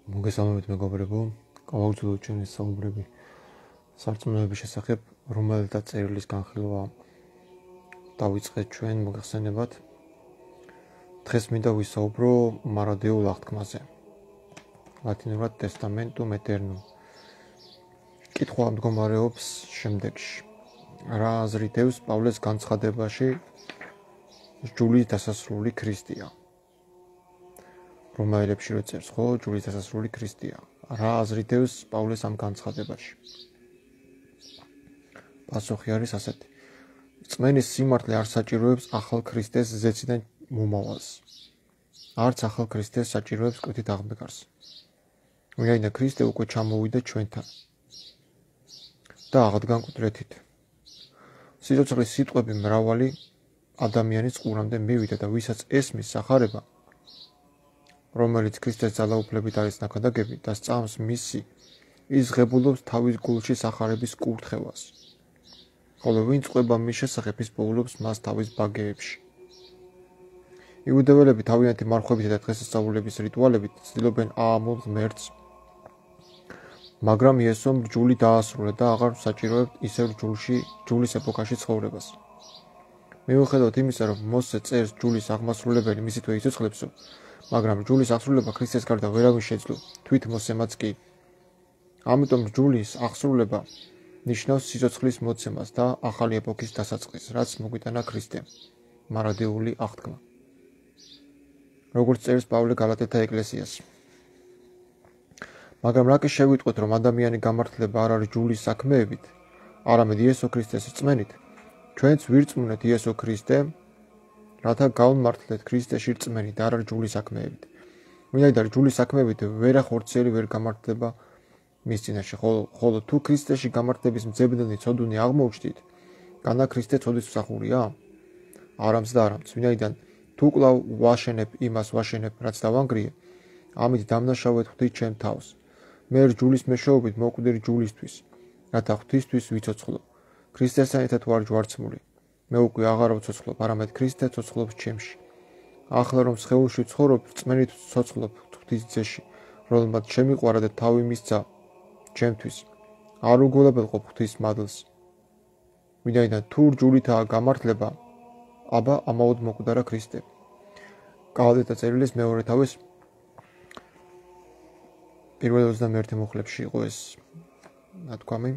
მოგესალმებით მეგობრებო, გავაგრძელოთ ჩვენი საუბრები სარწმუნოების შესახებ, რომელთა წერილის განხილვა დავიწყეთ ჩვენ მოგეხსენებათ. დღეს მინდა ვისაუბრო მარადეულ აღთქმაზე. ლათინურად Testamentum Aeternum. კითხვა მდგომარეობს შემდეგში. რა აზრით ევს პავლეს განცხადებაში ჯულის დასასრული ქრისტეა? რომაელებში რო წერს, ხო, ჯულის დასასრული ქრისტეა. რა აზრით ევს პავლეს ამ განცხადებაში? პასუხი არის ასეთი. რწმენის სიმართლე არ საჭიროებს ახალ ქრისტეს ზეციდან მომავალს. არც ახალ ქრისტეს საჭიროებს კვეთით აღმდგარს. ვინაიდან ქრისტე უკვე ჩამოვიდა ჩვენთან და აღდგა მკვდრეთით. სიცოცხლის სიტყვები მრავალი ადამიანის ყურამდე მივიდა და ვისაც ესმის სახარება, რომელიც ქრისტეს ძალაუფლებით არის ნაქადაგები და სწამს მისი, ის ღებულობს თავის გულში სახარების კურთხევას. ხოლო ვინ წყვება მის შესახებ, ის პოულობს მას თავის ბაგეებში. იუდეველები თავიანთი მარხვებით და დღესასწაულების რიტუალებით ცდილობენ აამონ ღმერთს, მაგრამ იესომ რჯული დაასრულა და აღარ საჭიროებთ ისევ რჯულის ეპოქაში ცხოვრებას. მიუხედავად იმისა, რომ მოსე წერს ჯულის აღმასრულებელი მისი თვე იცოცხლებსო, მაგრამ რჯულის აღსრულება ქრისტეს გარდა ვერავინ შეძლო, თვით მოსემაც კი. ამიტომ რჯულის აღსრულება ნიშნავს სიცოცხლის მოცემას და ახალი ეპოქის დასაწყისს, რაც მოგვიტანა ქრისტემ. მარადეული აღთქმა. როგორც წერს პავლე გალატელთა ეკლესიას. მაგრამ რა კი შევიტყვეთ, რომ ადამიანი გამართლება არ არის ჯულის საქმეებით, არამედ იესო ქრისტეს რწმენით, ჩვენც ვირწმუნეთ იესო ქრისტე, რათა გავმართლეთ ქრისტეში რწმენით, არ არის ჯულის საქმეებით. ვინაიდან ჯულის საქმეებით ვერახორციელი ვერ გამართლება მის წინაშე, ხოლო თუ ქრისტეში გამართლების მძებნელი ცოდუნი აღმოუჩდით, განა ქრისტე ცოდის მსახურია? არამც და არამც, ვინაიდან თუ კვლავ იმას ვაშენებ, რაც დავანგრიე, ამით დამნაშავედ ხვდით ჩემ თავს. მე რჯულის მეშვეობით მოკვდი რჯულისთვის, რათა ღვთისთვის ვიცოცხლო. ქრისტესთან ერთად ვარ ჯვარცმული. მე უკვე აღარ ვცოცხლობ, არამედ ქრისტე ცოცხლობს ჩემში. ახლა რომ სხეულში ვცხოვრობ, რწმენით ვცოცხლობ ღვთის ძეში, რომელმაც შემიყვარა და თავი მისცა ჩემთვის. არ უგულებელყოფ ღვთის მადლს. ვინაიდან თუ რჯულითაა გამართლება, აბა ამაოდ მოკვდარა ქრისტე. გალატელთა წერილის მეორე თავის პირველ 21 მუხლებში იყო ეს ნათქვამი.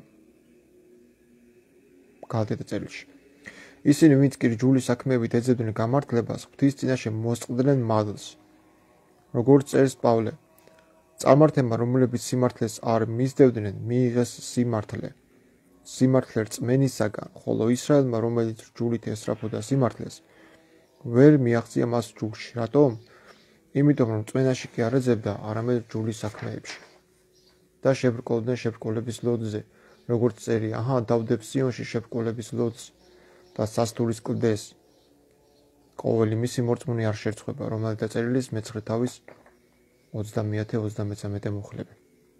გალატელთა წერილში. ისინი, ვინც კი რჯულის საქმეებით ეძებდნენ გამართლებას, ღვთის წინაშე მოსწყდნენ მადლს. როგორც წერს პავლე, წარმართებმა, რომლებიც სიმართლეს არ მისდევდნენ, მიიღეს სიმართლე. სიმართლე რწმენისაგან, ხოლო ისრაელმა, რომელიც რჯულით ესწრაფოდა სიმართლეს, ვერ მიაღწია მას რჯულში. რატომ? იმიტომ, რომ რწმენაში კი არ ეძებდა, არამედ რჯულის საქმეებში. და შებრკოლდნენ შებრკოლების ლოძზე, როგორც წერია, დავდებ სიონში შებრკოლების ლოძს და სასტულის კლდეს. ყოველი მისი მორწმუნე არ შერცხვება, რომელთა წერილის მე-9 თავის 30-33 მუხლები.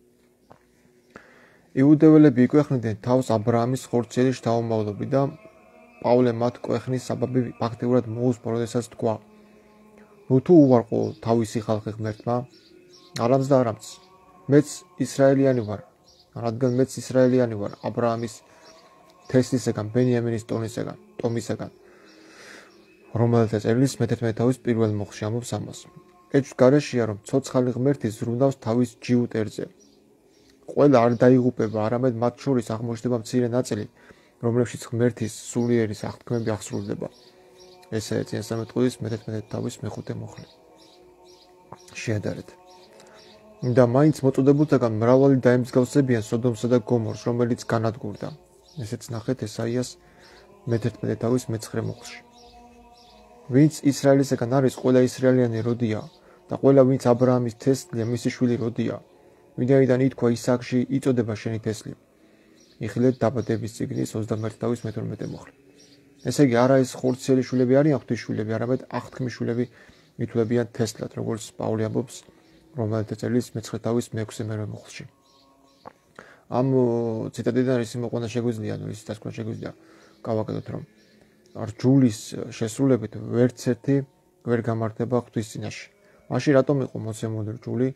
იუდეველები იკვეხნიდნენ თავს აბრაამის ხორციელი შთაომავლობით და პავლე მათ კვეხნის საბაბი ფაქტიურად მოუსპო, როდესაც თქვა: ნუ თუ უარყო თავისი ხალხი ღმერთმა? არამც და არამც, მეც ისრაელიანი ვარ, რადგან მეც ისრაელიანი ვარ აბრაამის თესლისაგან, ბენიამინის ტომისაგან, რომელთა წერილის მე-11 თავის პირველ მუხლში ამბობს ამას. ეჭვს გარეშეა, რომ ცოცხალი ღმერთი ზრუნავს თავის ჯიუტერზე. ყველა არ დაიღუპება, არამედ მათ შორის აღმოჩნდება მცირე ნაწილი, რომლებშიც ღმერთის სულიერის აღთქმები აღსრულდება. ესაა წინასწარმეტ ყურის მე-11 თავის მე-5 მუხლი. შეადარეთ. და მაინც მოწოდებულთაგან მრავალი დაემსგავსებიან სოდომსა და გომორს, რომელიც განადგურდა. ესეც ნახეთ ესაიას მე-11 თავის მე-9 მუხლში. ვინც ისრაელისაგან არის, ყველა ისრაელიანი როდია და ყველა ვინც აბრაამის თესლია, მისი შვილი როდია. ვინაიდან ითქვა ისააკში იწოდება შენი თესლი. იხილეთ დაბადების წიგნის 21 თავის მე-12 მუხლი. ესე იგი, არა ეს ხორციელი შვილები არიან ღვთის შვილები, არამედ აღთქმის შვილები ითვლებიან თესლად, როგორც პავლე ამბობს რომაელთა წერილის მე-9 თავის მე-6 მუხლში. ამ ციტატიდან ისი მოყვანა შეგვიძლია, ისი დასკვნა შეგვიძლია, გავაკეთოთ, რომ რჯულის შესრულებით ვერც ერთი ვერ გამართება ღვთის წინაშე. მაშინ რატომ იყო მოცემული რჯული,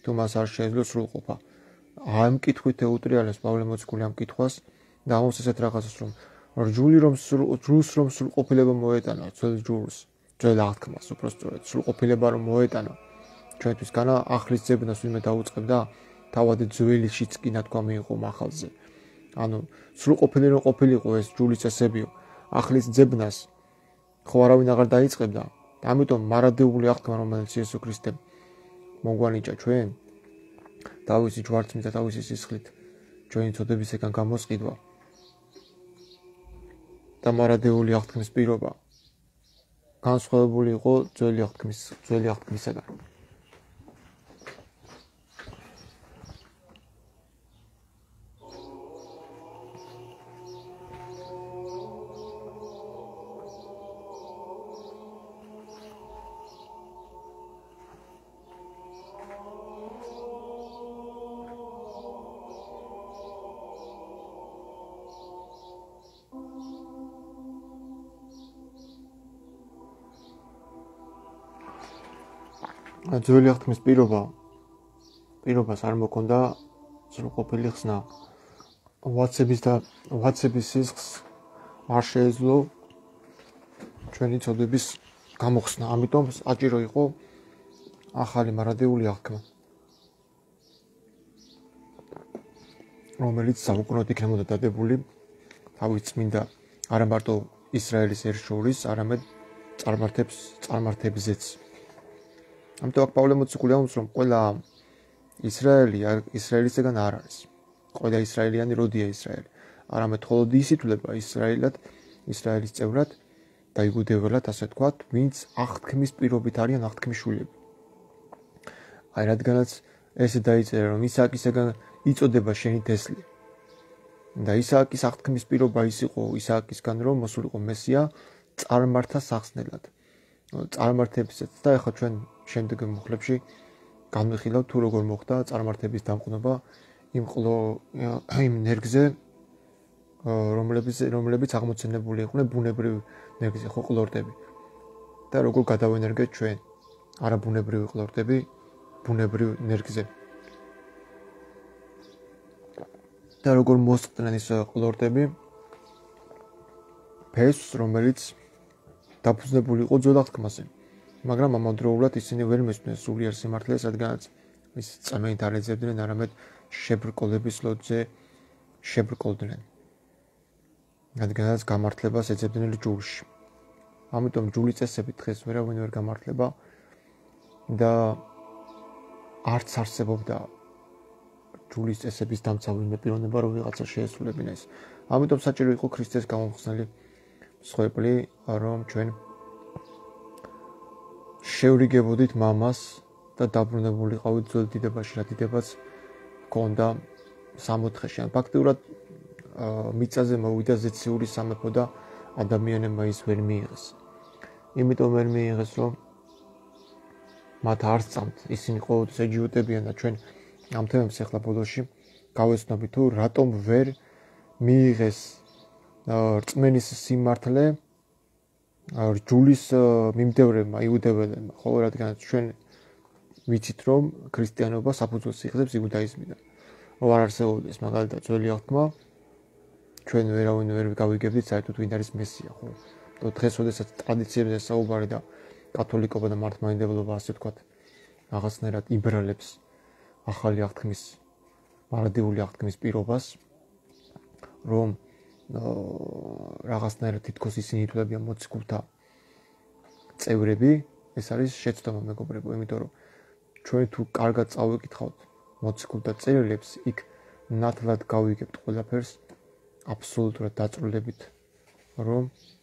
თუ მას არ შეეძლო სრულყოფა. ამ კითხვით ეუტრიალებს პავლე მოციქული ამ კითხვას და ამობს ესეთ რაღაცას, რომ ჯულს რომ სრულყოფილება მოეტანა, ძველ აღთქმას უпростоრად სრულყოფილება რომ მოეტანა. ჩვენთვის განა ახლის ძებნას ვინმე დაუწყებდა, თავად ძველიშიც კი ნათქვა მიიღო ახალზე. ანუ სრულყოფილი რომ ყოფილიყო ეს ჯულის წესებიო, ახლის ძებნას ხო არავინ აღარ დაიწყებდა. ამიტომ მარადეული აღთქმა, რომელიც იესო ქრისტემ მოგვანიჭა ჩვენ, თავისი ჯვარცმით და თავისი სისხლით ჩვენი წოდებისგან გამოსყიდვა და მარადეული აღთქმის პირობა განსხვავებული იყო ძველი აღთქმისაგან. ძველი აღთქმის პირობას არ მოქონდა სრულყოფილი ხსნა. ვაცების სისხლს არ შეეძლო ჩვენი წოდების გამოხსნა. ამიტომ საჭირო იყო ახალი მარადეული აღთქმა, რომელიც საუკუნოდ იქნებოდა დადებული თავის წმინდა არა მარტო ისრაელის ერთ შორის, არამედ წარმართებზეც. ამიტომ აქ პავლე მოციქული ამბობს, რომ ყველა ისრაელისგან არ არის. ყველა ისრაელიანი როდია ისრაელი. არამედ მხოლოდ ის ითვლება ისრაელის წევრად და იგუდებელად, ასე ვთქვათ, ვინც აღთქმის პირობით არიან აღთქმის შვილები. აი რადგანაც ესე დაიწერა, რომ ისააკისგან იწოდება შენი თესლი. და ისააკის აღთქმის პირობა ის იყო ისააკისგან, რომ მოსულიყო მესია წარმართა სახსნელად. წარმართებსაც და ეხლა ჩვენ შემდეგ მომხლებში განვიხილავთ თუ როგორ მოხდა წარმართების დამყნობა იმ ნერგზე, რომლებიც აღმოცენებული იყვნენ ბუნებრივი ნერგზე, ხო ყლორტები. და როგორ გადავენერგეთ ჩვენ არაბუნებრივი ყლორტები ბუნებრივ ნერგზე. და როგორ მოსწყდნენ ის ყლორტები ფესვს, რომელიც დაფუძნებული იყო ძველ აღთქმაზე. მაგრამ ამავდროულად ისინი ვერ მისდევდნენ სულიერ სიმართლეს, რადგანაც ის წამენით არ ეძებდნენ, არამედ შებრკოლების ლოდზე შებრკოლდნენ. რადგანაც გამართლებას ეძებდნენ ჯულში. ამიტომ ჯულის წესები დღეს ვერავინ ვერ გამართლება და არც არსებობდა ჯულის წესების დამცავი პიროვნება, რომ ვიღაცა შეესრულებინა ეს. ამიტომ საჭირო იყო ქრისტეს გამომხსნელი მსხვერპლი, რომ ჩვენ შევრიგებოდით მამას და დაბრუნებულიყავით ძველ დიდებაში, რა დიდებაც ჰქონდა 60-ში. ან ფაქტიურად მიწაზე მოვიდა ზეციური სამეფო და ადამიანებმა ის ვერ მიიღეს. იმიტომ ვერ მიიღეს, რომ მათ არ სწამთ, ისინი ყოველთვის ეჯიუტებიან და ჩვენ ამ თემებს ახლა ბოლოში გავეცნობით, თუ რატომ ვერ მიიღეს რწმენის სიმართლე ჯულის მიმდევრებმა, იუდეველებმა, ხო, რადგანაც ჩვენ ვიცით, რომ ქრისტიანობა საფუძველს იღებს იუდაიზმიდან. რომ არ არსებობდეს მაგალითად ძველი აღთქმა, ჩვენ ვერავინ ვერ გავიგებდით საერთოდ ვინ არის მესია, ხო? და დღეს, როდესაც ტრადიციებზე საუბარი და კათოლიკობა და მართლმადიდებლობა, ასე ვთქვათ, რაღაცნაირად იბრალებს ახალი აღთქმის, მარადიული აღთქმის პირობას, რომ რაღაცნაირად თითქოს ისინი ითვლებიან მოციქულთა წევრები, ეს არის შეცდომა, მეგობრებო, იმიტომ რომ ჩვენ თუ კარგად წავიკითხავთ მოციქულთა წერილებს, იქ ნათლად გავიგებთ ყველაფერს აბსოლუტურად დაწვრილებით, რომ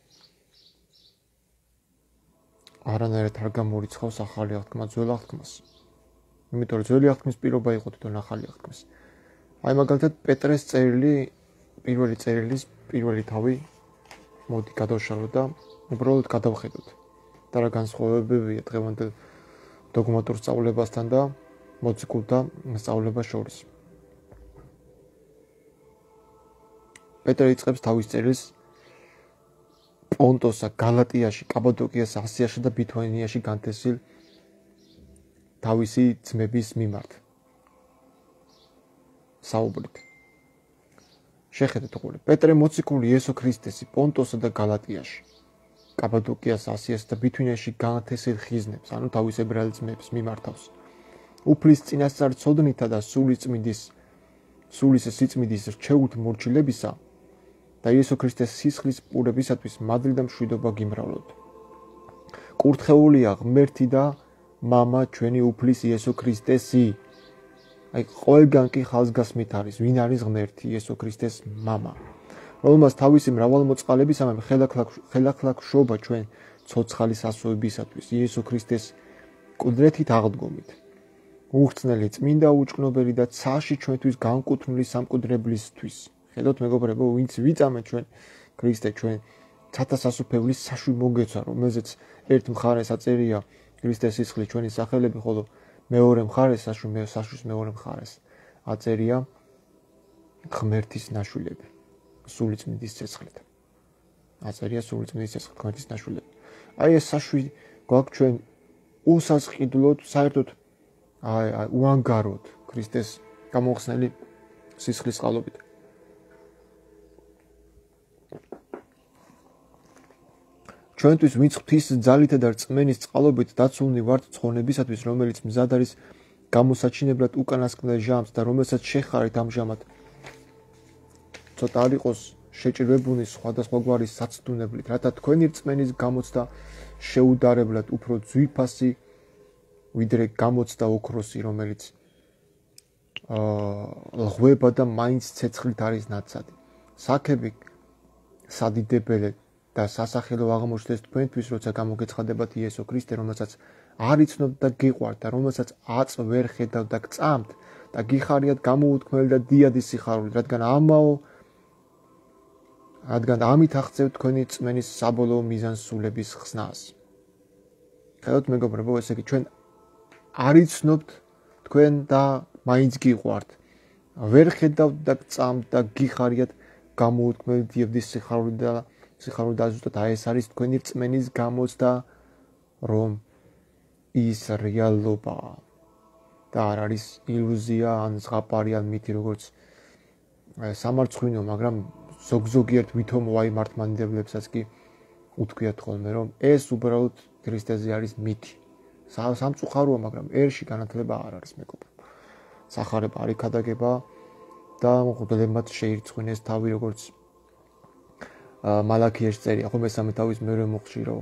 არანაირად არ გამორიცხავს ახალი აღთქმა ძველ აღთქმას. იმიტომ რომ ძველი აღთქმის პირობა იყო თვითონ ახალი აღთქმის. აი მაგალითად პეტრეს წერილი, პირველი წერილის პირველი თავი მოდი გადავშალოთ და უბრალოდ გადავხედოთ. და რა განსხვავებებია დღევანდელ დოგმატურ სწავლებასთან და მოციქულთა სწავლებას შორის. პეტრე იწყებს თავის წერილს პონტოსა, გალატიაში, კაპადოკიასა, ასიაში და ბითვინიაში განთესილ თავისი ძმების მიმართ. საუბრით. შეხედეთ უყურე. პეტრე მოციქული იესო ქრისტესი პონტოსა და გალატიაში, კაპადოკიას, ასიასა და ბითუნიაში განათესილ ხიზნებს, ანუ თავის ებრაელ ძმებს მიმართავს. უფლის წინასწარ ცოდნითა და სულის სიწმიდის რჩეულთ მორჩილებისა და იესო ქრისტეს სისხლის პურებისათვის მადლი და მშვიდობა გიმრავლოთ. კურთხეულია ღმერთი და მამა ჩვენი უფლის იესო ქრისტესი. აი ყველგან კი ხაზგასმით არის, ვინ არის ღმერთი იესო ქრისტეს მამა, რომელმაც თავისი მრავალმოწყალებისამებრ ხელახლა ჩვენ ცოცხალის ასოებისათვის იესო ქრისტეს კუდრეთით აღდგომით. უხრწნელი წმინდა უჭკნობელი და ცაში ჩვენთვის განკუთვნილი სამკვდრებლისთვის. ხედავთ მეგობრებო, ვინც ვიწამეთ ჩვენ ქრისტე, ჩვენ ცათა სასუფეველის საშვი მოგეცვა, რომელზეც ერთ მხარეს აწერია ქრისტეს სისხლის ჩვენი სახელები, ხოლო მეორე მხარეს საშვის მეორე მხარეს აწერია ღმერთის ნაშვილები, სულიწმინდის ცეცხლით. აწერია სულიწმინდის ცეცხლით ღმერთის ნაშვილები. აი ეს საშვი გვაქვს ჩვენ უსასყიდლოდ, საერთოდ უანგაროდ ქრისტეს გამოხსნელი სისხლის წყალობით. ჩვენთვის ვინც ღვთის ძალითა და რწმენის წყალობით დაცულნი ვართ ცხონებისათვის, რომელიც მზად არის გამოსაჩინებლად უკანასკნელ ჟამს და რომელსაც შეხარით ამჟამად ცოტა არ იყოს შეჭრებულნი სხვადასხვაგვარი საცდუნებლით, რათა თქვენი რწმენის გამოცდა შეუდარებლად უფრო ძვირფასი ვიდრე გამოცდა ოქროსი, რომელიც ღვება და მაინც ცეცხლით არის ნაცადი. საქები სადიდებელე და სასახელო აღმოჩნდეს თქვენთვის, როცა გამოგეცხადებათ იესო ქრისტე, რომელსაც არ იცნობთ და გიყვართ და რომელსაც აწ ვერ ხედავთ და გწამთ და გიხარიათ გამოუთქმელი და დიადი სიხარული, რადგან ამით აღწევთ თქვენი რწმენის საბოლოო მიზანს სულების ხსნას. ხედავთ მეგობრებო, ესე იგი ჩვენ არ იცნობთ თქვენ და მაინც გიყვართ. ვერ ხედავთ და გწამთ და გიხარიათ გამოუთქმელი დიადი სიხარული და ზუსტად ეს არის თქვენი რწმენის გამოცდა, რომ ის რეალობაა და არ არის ილუზია ან ზღაპარი ან მითი, როგორც სამარცხვინო, მაგრამ ზოგიერთ ვითომ ვაი მართლმადიდებლებსაც კი უთქვიათ ხოლმე, რომ ეს უბრალოდ ქრისტეზე არის მითი. სამწუხაროა, მაგრამ ერში განათლება არ არის მეგობრებო. სახარება არ იქადაგება და მღვდლებმაც შეირცხვინეს თავი, როგორც მალაქიაში წერია, ხო მესამე თავის მერე მოხშირო.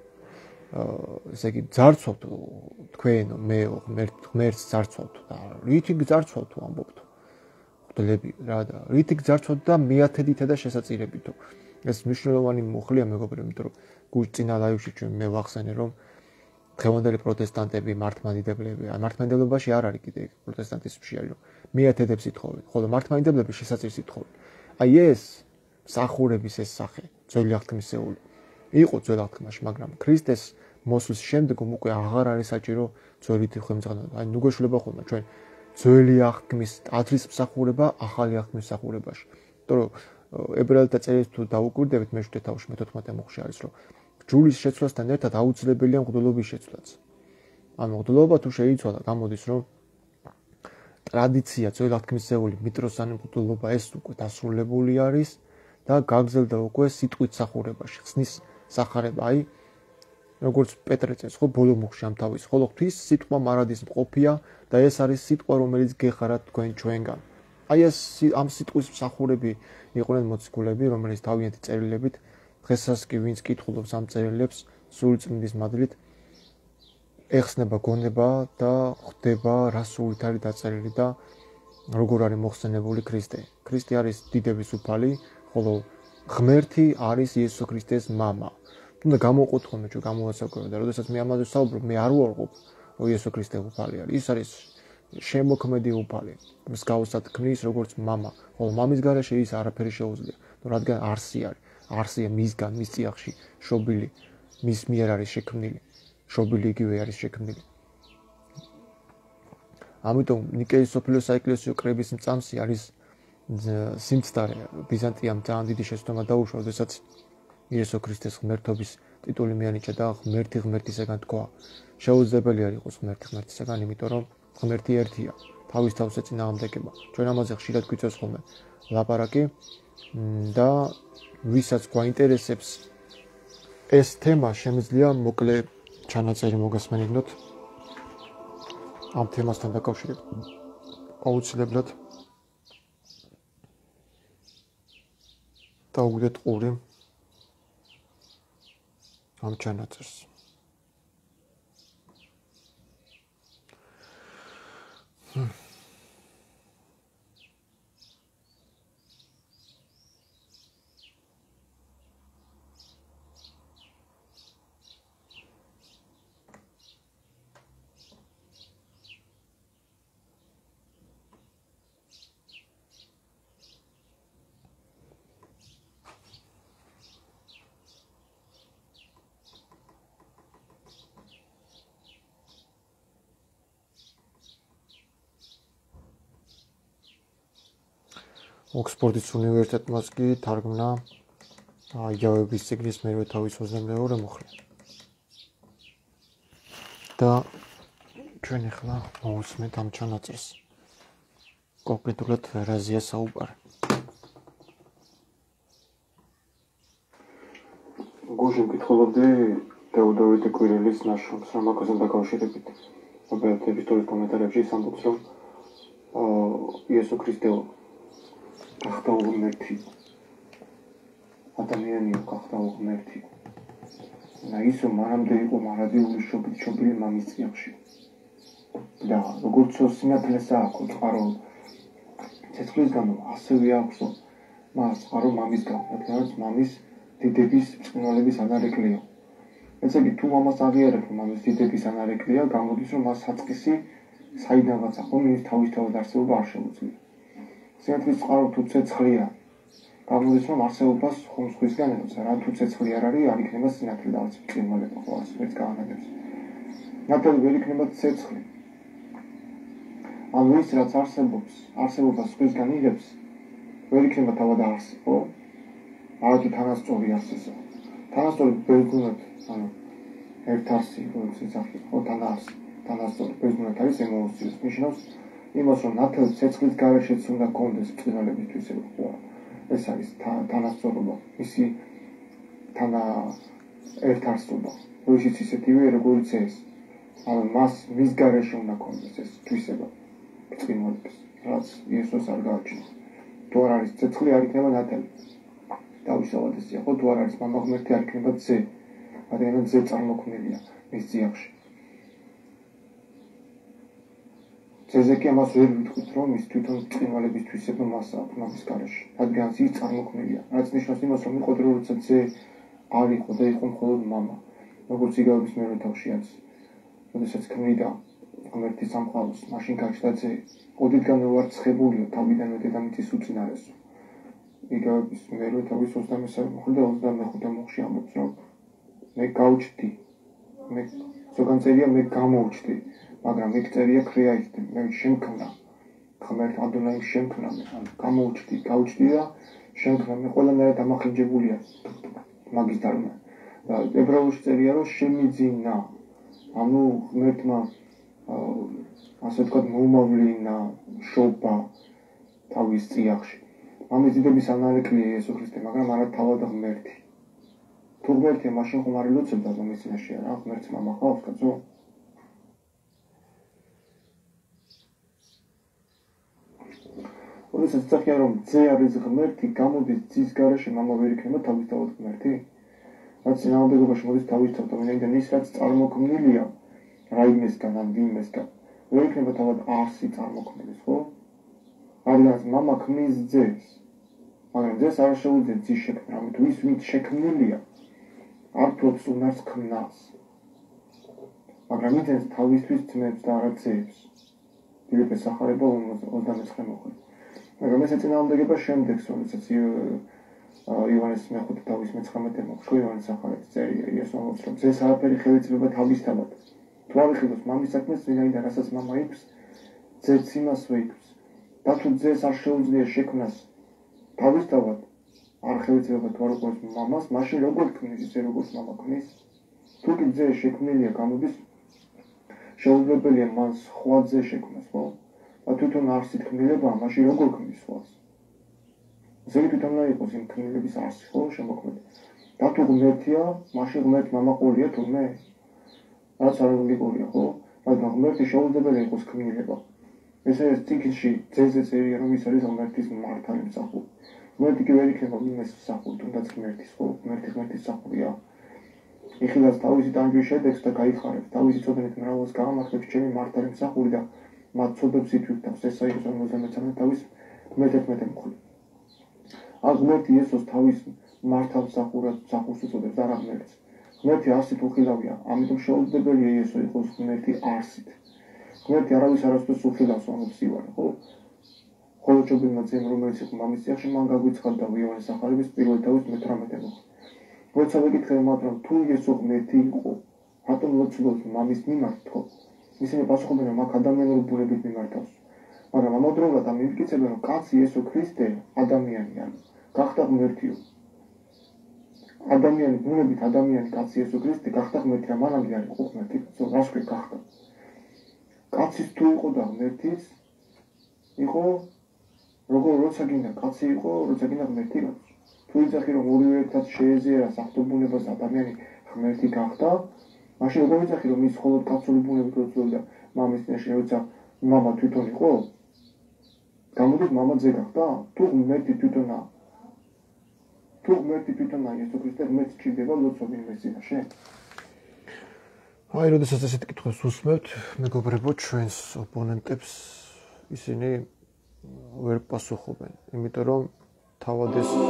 ესე იგი ძარცვავთ თქვენო, მე ღმერთს ძარცვავთ და რითი გძარცვავთ ამბობთ. მღვდლები რა და რითი გძარცვავთ და მეათედითა და შესაწირებითო. ეს მნიშვნელოვანი მოხლია მეგობრებო, იმიტომ რომ გუშინა ლაივში ჩვენ მე ვახსენე, რომ დღევანდელი პროტესტანტები, მართლმადიდებლობაში არ არის კიდე პროტესტანტიზმში არის, რომ მეათედებს ითხოვენ, ხოლო მართლმადიდებლები შესაწირს ითხოვენ. აი ეს მსახურების ეს სახე, ძველი აღთქმისეული იყო ძველ აღთქმაში, მაგრამ ქრისტეს მოსვლის შემდეგ უკვე აღარ არის საჭირო ძველი ხელმძღვანელობა. აი ნუ გვეშლება ხოლმე ჩვენ ძველი აღთქმის ტაძრის მსახურება ახალი აღთქმის მსახურებაში. იმიტომ რომ ებრაელთა წერილს თუ დაუკვირდებით მე-7 თავში, მე-14 მოხში არის, რომ ჯულის შეცვლასთან ერთად აუცილებელია მღვდლობის შეცვლაც. ანუ მღვდლობა თუ შეიცვალა, გამოდის რომ ტრადიცია ძველი აღთქმისეული მიტროსანი მღვდლობა ეს უკვე დასრულებული არის და გაგზელდა უკვე სიტყვით სახურებაში, ხსნის სახარება, აი როგორც პეტრე წერს, ხო ბოლო მოხში ამ თავის, ხოლო ღვთის სიტყვა მარადის მყოფია და ეს არის სიტყვა, რომელიც გეხარათ თქვენ ჩვენგან. აი ეს ამ სიტყვის მსახურები იყვნენ მოციქულები, რომელიც თავიანთი წერილებით დღესაც კი ვინც კითხულობს ამ წერილებს სულიწმინდის მადლით ეხსნება გონება და ხვდება რა სულით არის დაწერილი და როგორ არის მოხსენებული ქრისტე. ქრისტე არის დიდების უფალი, ხოლო ღმერთი არის იესო ქრისტეს მამა. თუნდა გამოვყოთ ხოლმე ჩვენ გამოვასაკვიროთ და როდესაც მე ამაზე ვსაუბრობ, მე არ ვარყოფ, რომ იესო ქრისტე უფალი არის. ის არის შემოქმედი უფალი. მსგავსად ქმნის როგორც მამა, ხოლო მამის გარეშე ის არაფერი შეუძლია, რადგან არსი არის. არსია მისგან, მის წიაღში შობილი, მის მიერ არის შექმნილი. შობილი იგივე არის შექმნილი. ამიტომ ნიკეის სოფლიო საეკლესიო კრების მწამსი არის სიმცდარე. ბიზანტიამ ძალიან დიდი შეცდომა დაუშვა, როდესაც იესო ქრისტეს ღმერთობის ტიტული მიანიჭა და ღმერთისაგან თქვა. შეუძლებელი არ იყოს ღმერთისაგან, იმიტომ რომ ღმერთი ერთია. თავის თავს ეწინააღმდეგება. ჩვენ ამაზე ხშირად გვიწევს ხოლმე ლაპარაკი და ვისაც გვაინტერესებს ეს თემა, შემიძლია მოკლე ჩანაწერი მოგესმენინოთ ამ თემასთან დაკავშირებით. აუცილებლად დაუგდეთ ყური ამ ჩანაწერს. ოქსფორდის უნივერსიტეტმაც კი თარგმნა იავების ციკლის მერვე თავის 22 მუხლი. და ჩვენ ახლა მოვუსმენთ ამ ჩანაწერს. კონკრეტულად რაზეა საუბარი. გუშინ მკითხულობდი თეოდორიტი კვირილის ნაშრომს, რომელთან დაკავშირებით ოპერატივის კომენტარებში ამბობს, რომ იესო ქრისტე გახდა უღმერთი. ადამიანია გახდა უღმერთი. და ისო მანამდე იყო მარადიული შობილი მამის წიაღში. და როგორც სინათლეს აქვს წყარო ცეცხლისგანო, ასევე აქვს მას წყარო მამისგან, რადგანაც მამის დიდების წყნვალების ანარეკლია. ესე იგი, თუ მამას აღიარებ, რომ მამის დიდების ანარეკლია, გამოდის, რომ მას საწყისი საიდანაც ახო მის თავისთავად არსებობა არ შემოძლია. სინათლის წყარო თუ ცეცხლია, გამოდის, რომ არსებობას ხომსხვისგან ელოდება, რა თუ ცეცხლი არ არის, არ იქნება სინათლე და არც მყინვარება, ხო, არც მეც გაანადგებს. ნათელი ვერ იქნება ცეცხლი. ანუ ის, რაც არსებობას სხვისგან იღებს, ვერ იქნება თავად არსი, ხო? არათუ თანასწორი არსისა. თანასწორი ბერძნულად, ანუ ერთ არსი, როგორც ეძახი, ხო, თანასწორი ბერძნულად არის ემოციას. ნიშნავს იმას, რომ ნათელ ცეცხლის გარეშეც უნდა კონდეს წყინვალებისთვის, ხო? ეს არის თანასწორობა, მისი ერთარსობა. როშიც ისეთივე, როგორც ეს. ანუ მის გარეშე უნდა კონდეს ეს თვისება წყინვალების, რაც იესოს არ გააჩნია. თუ არ არის ცეცხლი, არ იქნება ნათელი. დავისალოთ ესია, ხო, თუ არ არის მამა ღმერთი, არ იქნება ძე. ადამიანად ძე წარმოქმნილია მის წიაღში. ძეზე კი ამას ვერ ვიტყვით, რომ ის თვითონ წყინვალების თვისება მას აქვს მამის გარეშე, რადგან ის წარმოქმნილია. რაც ნიშნავს იმას, რომ იყო დრო, როცა ძე არ იყო და იყო მხოლოდ მამა. როგორც იგავების მერვე თავში არის. როდესაც ქმნიდა ღმერთის სამყაროს, მაშინ გაჩნდა ძე. ოდითგანვე ვარ ცხებულია თავიდანვე დედამიწის უწინარესო. იგავების მერვე თავის 23 მუხლი და 25 მუხლში ამბობს, რომ მე გავჩდი. ზოგან წერია მე გამოვჩდი, მაგრამ იქ წერია ქრეაისტი, მე შემქმნა. ღმერთ ადონაიმ შემქმნა მე, გამოვჩდი, გავჩდი და შემქმნა მე ყველანაირად ამახინჯებულია მაგის დარმა. და ებრაულში წერია, რომ შემიძინა. ანუ ღმერთმა ასე ვთქვათ მოუმავლინა შობა თავის წიაღში. მამის დიდების ანარეკლია იესო ქრისტე, მაგრამ არა თავად ღმერთი. თუ ღმერთია, მაშინ ხომ არ ილოცებდა მამის წინაშე რა, ღმერთს მამა ხავს, კაცო? როდესაც წახია, რომ ძე არის ღმერთი, გამოდის ძის გარეშე მამა ვერ იქნება თავისთავად ღმერთი? რაც წინააღმდეგობაში მოდის თავისთავად, ვინაიდან ის რაც წარმოქმნილია რაიმესგან ან ვინმესგან, ვერ იქნება თავად არსი წარმოქმნილი, ხო? რადგანაც მამა ქმნის ძეს, მაგრამ ძეს არ შეუძლია ძის შექმნა, ამიტომ ის ვინც შექმნილია, არ ფლობს უნარს ქმნას. მაგრამ იძენს თავისთვის ძმებს და არა ძეებს. ფილიპეს სახარება 29 მოხდა. მაგრამ ეს ეწინააღმდეგება შემდეგს, როდესაც იოანეს მეხუთე თავის 19 მოხდა, იოანეს სახარების წერია იესო ამბობს, რომ ძეს არაფერი ხელისება თავისთავად. თუ არ იხილოს მამის საქმეს, ვინაიდან რასაც მამა იქს, ძეც იმასვე იქს. და თუ ძეს არ შეუძლია შექმნას თავისთავად, არ ხელისება თუ არ უყურებს მამას, მაშინ როგორ ქმნის ისე როგორც მამა ქმნის? თუ კი ძე შექმნილია, გამოდის შეუძლებელია მან სხვა ძე შექმნას, ხო? და თვითონ არსით ქმნილება მაშინ როგორ ქმნის სხვას? ზეგი თვითონ უნდა იყოს იმ ქმნილების არსი, ხო, შემოქმედი. და თუ ღმერთია, მაშინ ღმერთი მამაყოლია თურმე? რაც არ გიგორია, ხო? მაგრამ ღმერთი შეუძლებელი იყოს ქმნილება. ესე სტიქში ძეზე წერია, რომ ის არის ღმერთის მართალი მსახური. ღმერთი კი ვერ იქნება იმის მსახური, თუნდაც ღმერთის, ხო? ღმერთის მსახურია. იხილავს თავისი ტანჯვის შედეგს და გაიხარებს. თავისი წოდნით მრავალს გაამართლებს ჩემი მართალი მსახური და მათ წოდებს ითვირთავს. ესაია 53 თავის მე-11 მხრივ. აქ ღმერთი იესოს თავის მართალ მსახურს უწოდებს და რა ღმერთს. ღმერთი არსით უხილავია, ამიტომ შეუძლებელია იესო იყოს ღმერთი არსით. ღმერთი არავის არასდროს უხილავს ამობს ივარი, ხო? ხოლო ჩობილმა ძემ, რომელიც იყო მამის წიაღში, მან გაგვიცხადა იოანეს სახარების პირველი თავის მე-18 მოხდა. როცა ვეკითხე მათ, რომ თუ იესო ღმერთი იყო, რატომ ლოცულობს მამის მიმართ, ხო? ისინი პასუხობენ, რომ აქ ადამიანური ბუნებით მიმართავს. მაგრამ ამავდროულად ამიმტკიცებენ, რომ კაცი იესო ქრისტე ადამიანია, გახდა ღმერთიო. ადამიანი ბუნებით ადამიანი კაცი იესო ქრისტე გახდა ღმერთი, რა მანამდე არ იყო ღმერთი, რას ქვია გახდა. კაცის თუ იყო და ღმერთის იყო, როცა გინდა კაცი იყო, როცა გინდა ღმერთი იყო. თუ იცახი რომ ორივე ერთად შეეზიარა საფრთხო ბუნებას ადამიანი ღმერთი გახდა, მაშინ როგორ იცახი რომ ის მხოლოდ კაცური ბუნებით როცულობდა მამის წინაშე, როცა მამა თვითონ იყო? გამოდის მამა ძე გახდა? თუ ღმერთი თვითონა იესო ქრისტე ღმერთი ჭირდება ლოცვა იმის წინაშე? აი, როდესაც ესეთი კითხვას უსმევთ, მეგობრებო, ჩვენს ოპონენტებს ისინი ვერ პასუხობენ, იმიტომ რომ თავად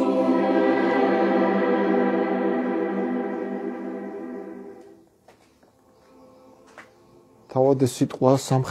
ეს სიტყვა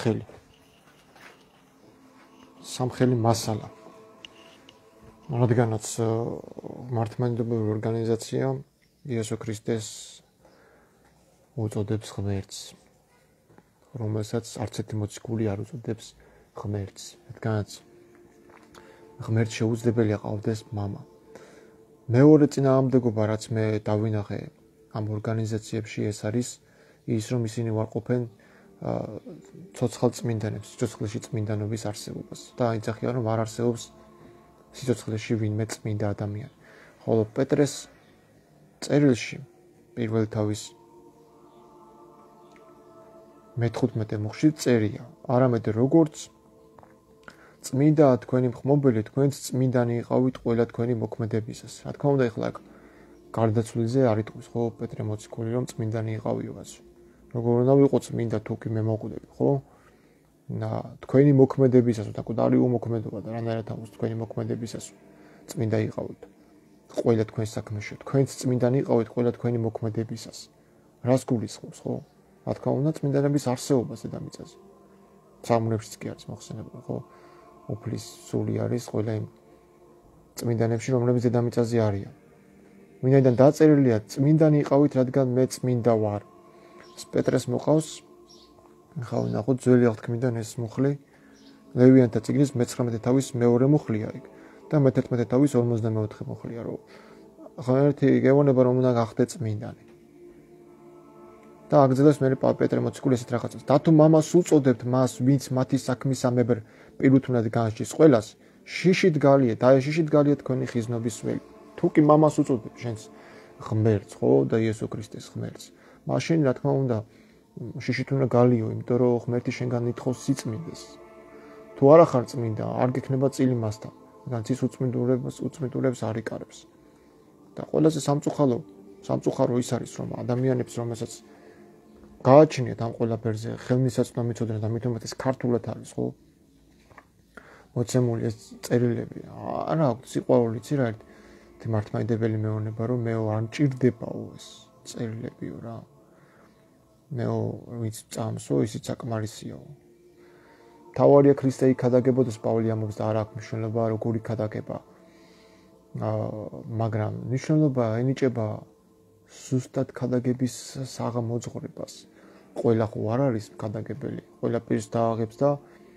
სამხელი მასალა. რადგანაც მართლმადიდებლური ორგანიზაცია იესო ქრისტეს უწოდებს ღმერთს, რომელსაც არც ერთი მოციქული არ უწოდებს ღმერთს, რადგანაც ღმერთს შეუძლებელია ყავდეს მამა. მეორე წინააღმდეგობა, რაც მე დავინახე ამ ორგანიზაციებში, ეს არის ის, რომ ისინი უარყოფენ ცოცხალ წმინდანებს, სიცოცხლეში წმინდანობის არსებობას და აიძახიან, რომ არ არსებობს სიცოცხლეში ვინმე წმინდა ადამიანი. ხოლო პეტრეს წერილში პირველი თავის მე-15 მუხში წერია, არამედ როგორც წმინდა თქვენი მხმობელი, თქვენც წმინდანი იყავით ყველა თქვენი მოქმედებისას. რა თქმა უნდა, ეხლა გარდაცვლიზე არ იტყვის, ხო, პეტრე მოციქული, რომ წმინდანი იყავიოაც. როგორ უნდა ვიყო წმინდა თუ კი მე მოკვდები, ხო? და თქვენი მოქმედებისას, საკუთარი უმოქმედობა და რანაირად აქვს თქვენი მოქმედებისას წმინდა იყავით. ყველა თქვენ საქმეში, თქვენც წმინდანი იყავით ყველა თქვენი მოქმედებისას. რას გულისხმობს, ხო? რა თქმა უნდა, წმინდანების არსებობას დედამიწაზე. სამუნებშიც კი არის მოხსენებული, ხო? უფლის სული არის ყველა იმ წმინდანებში, რომლებიც დედამიწაზე არიან. ვინაიდან დაწერილია წმინდანი იყავით, რადგან მე წმინდა ვარ. პეტრეს მოყავს, ხა ვნახოთ ძველი აღთქმიდან ეს მუხლი, ლევიანთა წიგნის მე-19 თავის მეორე მუხლია იქ და მე-11 თავის 54 მუხლია, რომ ღმერთი გეუბნება, რომ უნდა გახდე წმინდანი. და აგრძელებს მე პეტრე მოციქული ესეთ რაღაცას. და თუ მამას უწოდებთ მას, ვინც მათი საქმისამებრ პირუთვნად განსჯის ყველას, შიშით გალიეთ, და შიშით გალიეთ თქვენი ხიზნობის ველი. თუ კი მამას უწოდებთ შენს ღმერთს, ხო, და იესო ქრისტეს ღმერთს, მაშინ რა თქმა უნდა შიშით უნდა გალიო, იმიტომ რომ ღმერთი შენგან ითხოვს სიწმინდეს. თუ არა ხარ წმინდა, არ გექნება წილი მასთან, რადგან ის უწმინდურებს არ იკარებს. და ყველაზე სამწუხარო ის არის, რომ ადამიანებს, რომელსაც გააჩნიათ ამ ყველაფერზე ხელმისაწვდომი მიწოდნე და მით უმეტეს ქართულად არის, ხო? მოცემული ეს წერილები, არა აქვს სიყვარული, იცი რა ერთი მართლმადიდებელი მეუბნება, რომ მეო არ მჭირდებაო ეს წერილებიო რა. მეო ვინც წამსო, ისიც საკმარისიო. თავარია ქრისტე იქადაგებოდეს, პავლე ამბობს და არ აქვს მნიშვნელობა როგორი ქადაგება. მაგრამ მნიშვნელობა ენიჭება ზუსტად ქადაგების საღამოძღვრებას. ყველა ხო არ არის ქადაგებელი, ყველა პირს დააღებს და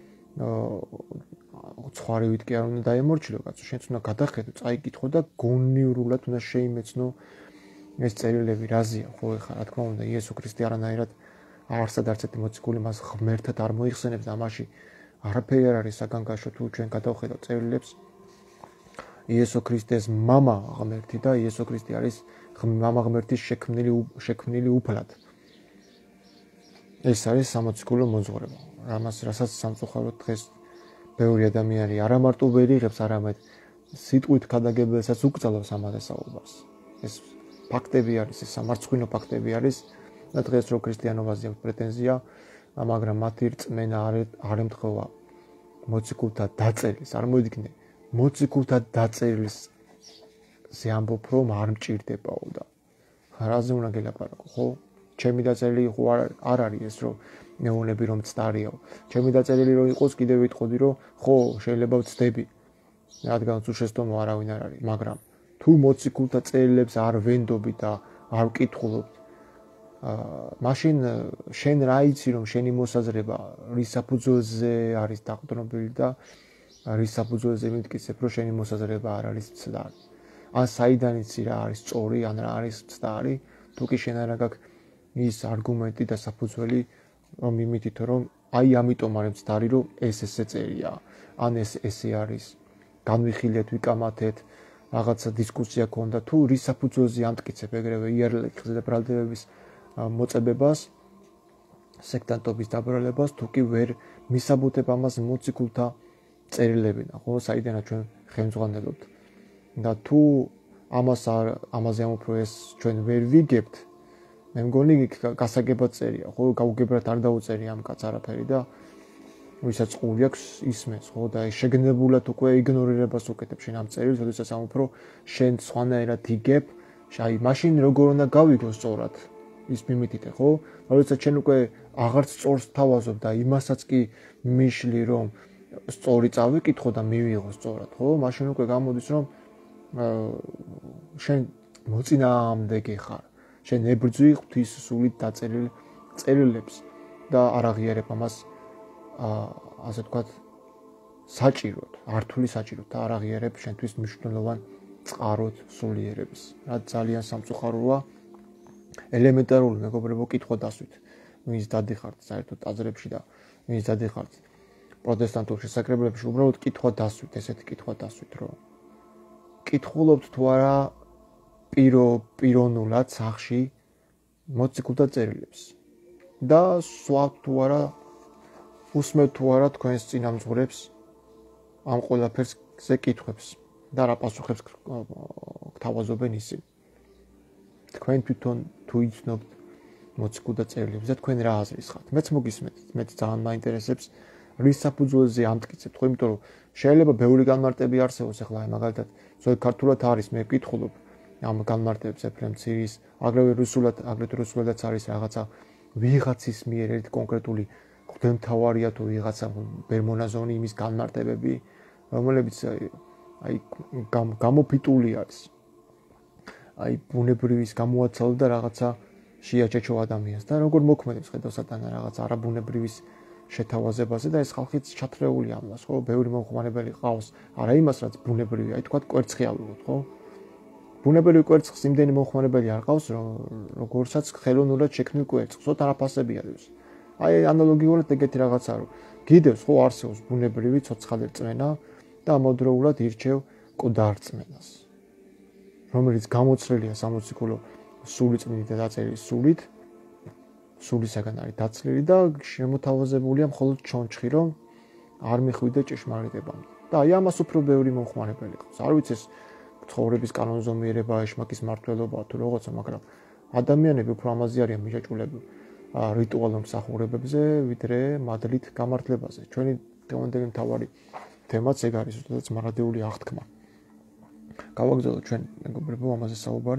ცხვარივით კი არ უნდა დაემორჩილო, კაცო, შენც უნდა გადახედო, წაიკითხო და გონივრულად უნდა შეიმეცნო ეს წერილები რაზეა, ხო, ეხლა რა თქმა უნდა, იესო ქრისტე არანაირად არსად არც ერთი მოციქული მას ღმერთად არ მოიხსენებს და ამაში არაფერი არ არის საგანგაშო თუ ჩვენ გადავხედავთ წერილებს. იესო ქრისტეს მამა ღმერთი და იესო ქრისტე არის მამა ღმერთის შექმნილი უფლად. ეს არის სამოციქულო მოძღვრება. რასაც სამწუხაროდ დღეს ბევრი ადამიანი არა მარტო ვერ იღებს, არამედ სიტყვით ქადაგებელსაც უკრძალავს ამ ასაუბარს. ეს ფაქტები არის, ეს სამარცხვინო ფაქტები არის და დღეს რო ქრისტიანობაზე აქვს პრეტენზია, მაგრამ მათი რწმენა არ ემთხვევა მოციქულთა დაწერილს, არ მოიდგინე მოციქულთა დაწერილს ზე ამბობ რომ არ მჭირდებაო და რაზე უნდა გელაპარაკო, ხო? ჩემი დაწერილი ხო არ არის ეს რომ მეუნები რომ ცდარიო. ჩემი დაწერილი რომ იყოს კიდე ვიტყოდი რომ ხო შეიძლება ვცდები. რადგან თუ შეცდომა არავინ არ არის, მაგრამ თუ მოციქულთა წერილებს არ ვენდობი და არ ვკითხულობ, მაშინ შენ რა იცი რომ შენი მოსაზრება რის საფუძველზე არის დაყრდნობილი და რის საფუძველზე მითქისებ რომ შენი მოსაზრება არ არის ცდარი. ან საიდან იცი რა არის სწორი, ან რა არის ცდარი, თუ კი შენ არ გაქვს ის არგუმენტი და საფუძველი რომ იმითითო რომ აი ამიტომ არ მცდარი რომ ესე წერია, ან ესე არის. განვიხილეთ, ვიკამათეთ, რაღაცა დისკუსია ქონდა თუ რის საფუძველზე ამტკიცებ ეგრევე იარლექზე და ბრალდებების მოწებებას, სექტანტობის დაბრალებას, თუ კი ვერ მისაბუთებ ამას მოციქულთა წერილებიდან, ხო, საიდანაც ჩვენ ხელმძღვანელობთ. და თუ ამაზე ამ უფრო ეს ჩვენ ვერ ვიგებთ, მე მგონი გასაგებად წერია, ხო, გაუგებრად არ დაუწერი ამ კაც არაფერი და ვისაც ყური აქვს ისმენს, ხო, და შეგნებულად უკვე იგნორირებას უკეთებ შენ ამ წერილს, როდესაც ამ უფრო შენ სხვანაირად იგებ, აი მაშინ როგორ უნდა გავიგო სწორად ის მიმითითე, ხო? როდესაც შენ უკვე აღარც სწორს თავაზობ და იმასაც კი მიშლი რომ სწორი წავიკითხო და მივიღო სწორად, ხო? მაშინ უკვე გამოდის რომ შენ მოწინააღმდეგე ხარ. შენ ებრძვი ღვთის სულით დაწერილ წერილებს და არ აღიარებ ამას ასე ვთქვათ საჭიროდ, ართული საჭიროდ და არ აღიარებ შენთვის მნიშვნელოვან წყაროდ სულიერებს. რაც ძალიან სამწუხაროა. ელემენტარული მეგობრებო, კითხვა დასვით. ვინც დადიხართ საერთოდ ტაძრებში და ვინც დადიხართ პროტესტანტულ შესაკრებულებში, უბრალოდ კითხვა დასვით, ესეთი კითხვა დასვით, რომ კითხულობთ თუ არა პიროვნულად სახში მოციქულთა წერილებს და სვავთ თუ არა, უსმევთ თუ არა თქვენს წინამძღვრებს ამ ყველაფერზე კითხვებს და რა პასუხებს გთავაზობენ ისინი. თქვენ თვითონ თუ იცნობთ მოციქულთა წერილებს და თქვენ რა აზრის ხართ? მეც მოგისმენთ, მეც ძალიან მაინტერესებს რის საფუძველზე ამტკიცებთ, ხო, იმიტომ რომ შეიძლება ბევრი განმარტები არსებობს, ახლა აი მაგალითად, ზოგადად ქართულად არის, მე ვკითხულობ ამ განმარტებებს ეფრემ ცირის, აგრეთვე რუსულადაც არის რაღაცა ვიღაცის მიერ ერთ კონკრეტული მღვდელმთავარია თუ ვიღაცა ბერმონაზონი იმის განმარტებები, რომლებიც აი გამოფიტული არის. აი ბუნებრივის გამოაცალო და რაღაცა შეაჩეჩო ადამიანს და როგორ მოქმედებს ხედავს სატანა რაღაც არაბუნებრივის შეთავაზებაზე და ეს ხალხიც ჩათრეული ამას, ხო? ბევრი მომხმარებელი ყავს, არა იმას, რაც ბუნებრივია, აი თქვა კვერცხიალურად, ხო? ბუნებრივი კვერცხს იმდენი მომხმარებელი არ ყავს, როგორცაც ხელოვნურად შექმნილ კვერცხს, ხო, არაფასები არის. აი ანალოგიურად ეგეთი რაღაცა რომ გიდევს, ხო, არსებობს ბუნებრივი ცოცხალი რწმენა და ამავდროულად ირჩევ მკვდარ რწმენას, რომელიც გამოცვლილია სამოციქულო სული წმინდით და დაწერილი სულით, სულისაგან არის დაცლილი და შემოთავაზებულია მხოლოდ ჩონჩხი, რომ არ მიხვიდე ჭეშმარიტებამდე. და აი ამას უფრო ბევრი მომხმარებელი ყავს. არ ვიცი ეს ცხოვრების კანონზომიერება, ეშმაკის მართლობა თუ რაღაცა, მაგრამ ადამიანები უფრო ამაზე არიან მიჯაჭვულები რიტუალურ მსახურებებზე, ვიდრე მადლით გამართლებაზე. ჩვენი დღევანდელი მთავარი თემაც ეგ არის, თუნდაც მარადიული აღთქმა. გავაგზავნოთ ჩვენ მეგობრებო ამაზე საუბარი.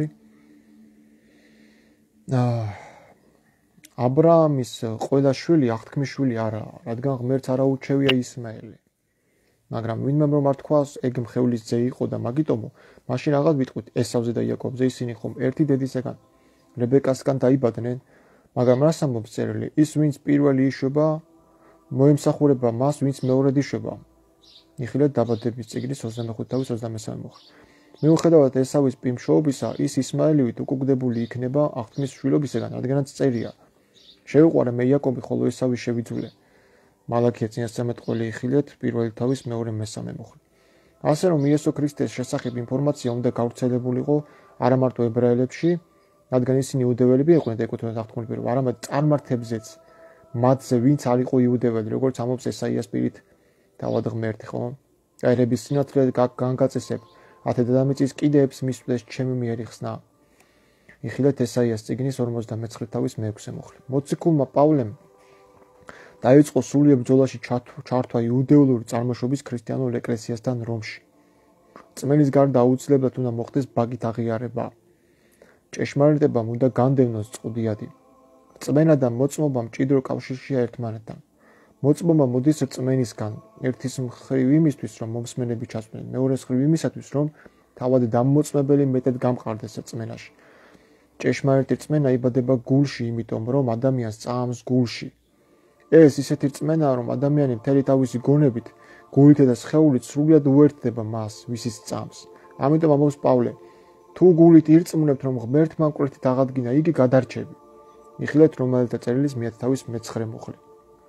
აბრაამის ყველა შვილი აღთქმის შვილი არაა, რადგან ღმერთს არ აურჩევია ისმაელი. მაგრამ ვინმე რომ არ თქვას, ეგ მხევლის ძე იყო და მაგიტომო, მაშინ რაღაც ვიტყვით ესავზე და იაკობზე, ისინი ხომ ერთი დედისაგან, რებეკასგან დაიბადნენ, მაგრამ რას ამბობს წერილი? ის ვინც პირველი იშვება, მოემსახურება მას, ვინც მეორედ იშვება. იხილეთ დაბადების წიგნის 25-23 მოხდა. მიუხედავად ესავის პიმშოობისა, ის ისმაელივით უკუგდებული იქნება აღთქმის შვილობისაგან, რადგანაც წერია. შევიყვარე მე იაკობი, ხოლო ესავი შევიძულე. მალაქია წინასწარმეტყველი იხილეთ პირველი თავის მეორე მესამე მუხლი. ასე რომ იესო ქრისტეს შესახებ ინფორმაცია უნდა გავრცელებულიყო არა მარტო ებრაელებში, რადგან ისინი იუდეველები იყვნენ და ეკუთვნოდათ აღთქმული პირობა, არამედ წარმართებზეც მათზე ვინც არ იყო იუდეველი, როგორც ამბობს ესაიას პირით თავად ღმერთი, ხო? აირების სინათლე განგაწესებ, ათე დედამიწის კიდეებს მისვდეს ჩემი მიერი ხსნა. იხილეთ ესაიას წიგნის 59 თავის მე-6 მუხლი. მოციქულმა პავლემ დაიწყო სრულიად ბრძოლაში ჩართვა იუდეოლური წარმოშობის ქრისტიანულ ეკლესიასთან რომში. წმენის გარდა აუცილებლად უნდა მოხდეს ბაგით აღიარება. ჭეშმარიტებამ უნდა განდევნოს წყუდიადი. წმენა და მოწმობა მჭიდრო კავშირშია ერთმანეთთან. მოწმობა მოდის რწმენისგან, ერთის მხრივ იმისთვის, რომ მომსმენები ჩასვნენ, მეორეს მხრივ იმისათვის, რომ თავად დამოწმებელი მეტად გამყარდეს რწმენაში. ჭეშმარიტი რწმენა იბადება გულში, იმიტომ რომ ადამიანს წამს გულში. ეს ისეთი რწმენაა, რომ ადამიანი მთელი თავისი გონებით, გულით და სხეულით სრულიად უერთდება მას, ვისის წამს. ამიტომ ამბობს პავლე, თუ გულით ირწმუნებთ, რომ ღმერთმა მკვეთრით აღადგინა, იგი გადარჩები. იხილეთ რომელთა წერილის 1 თავის მე-9 მუხლი.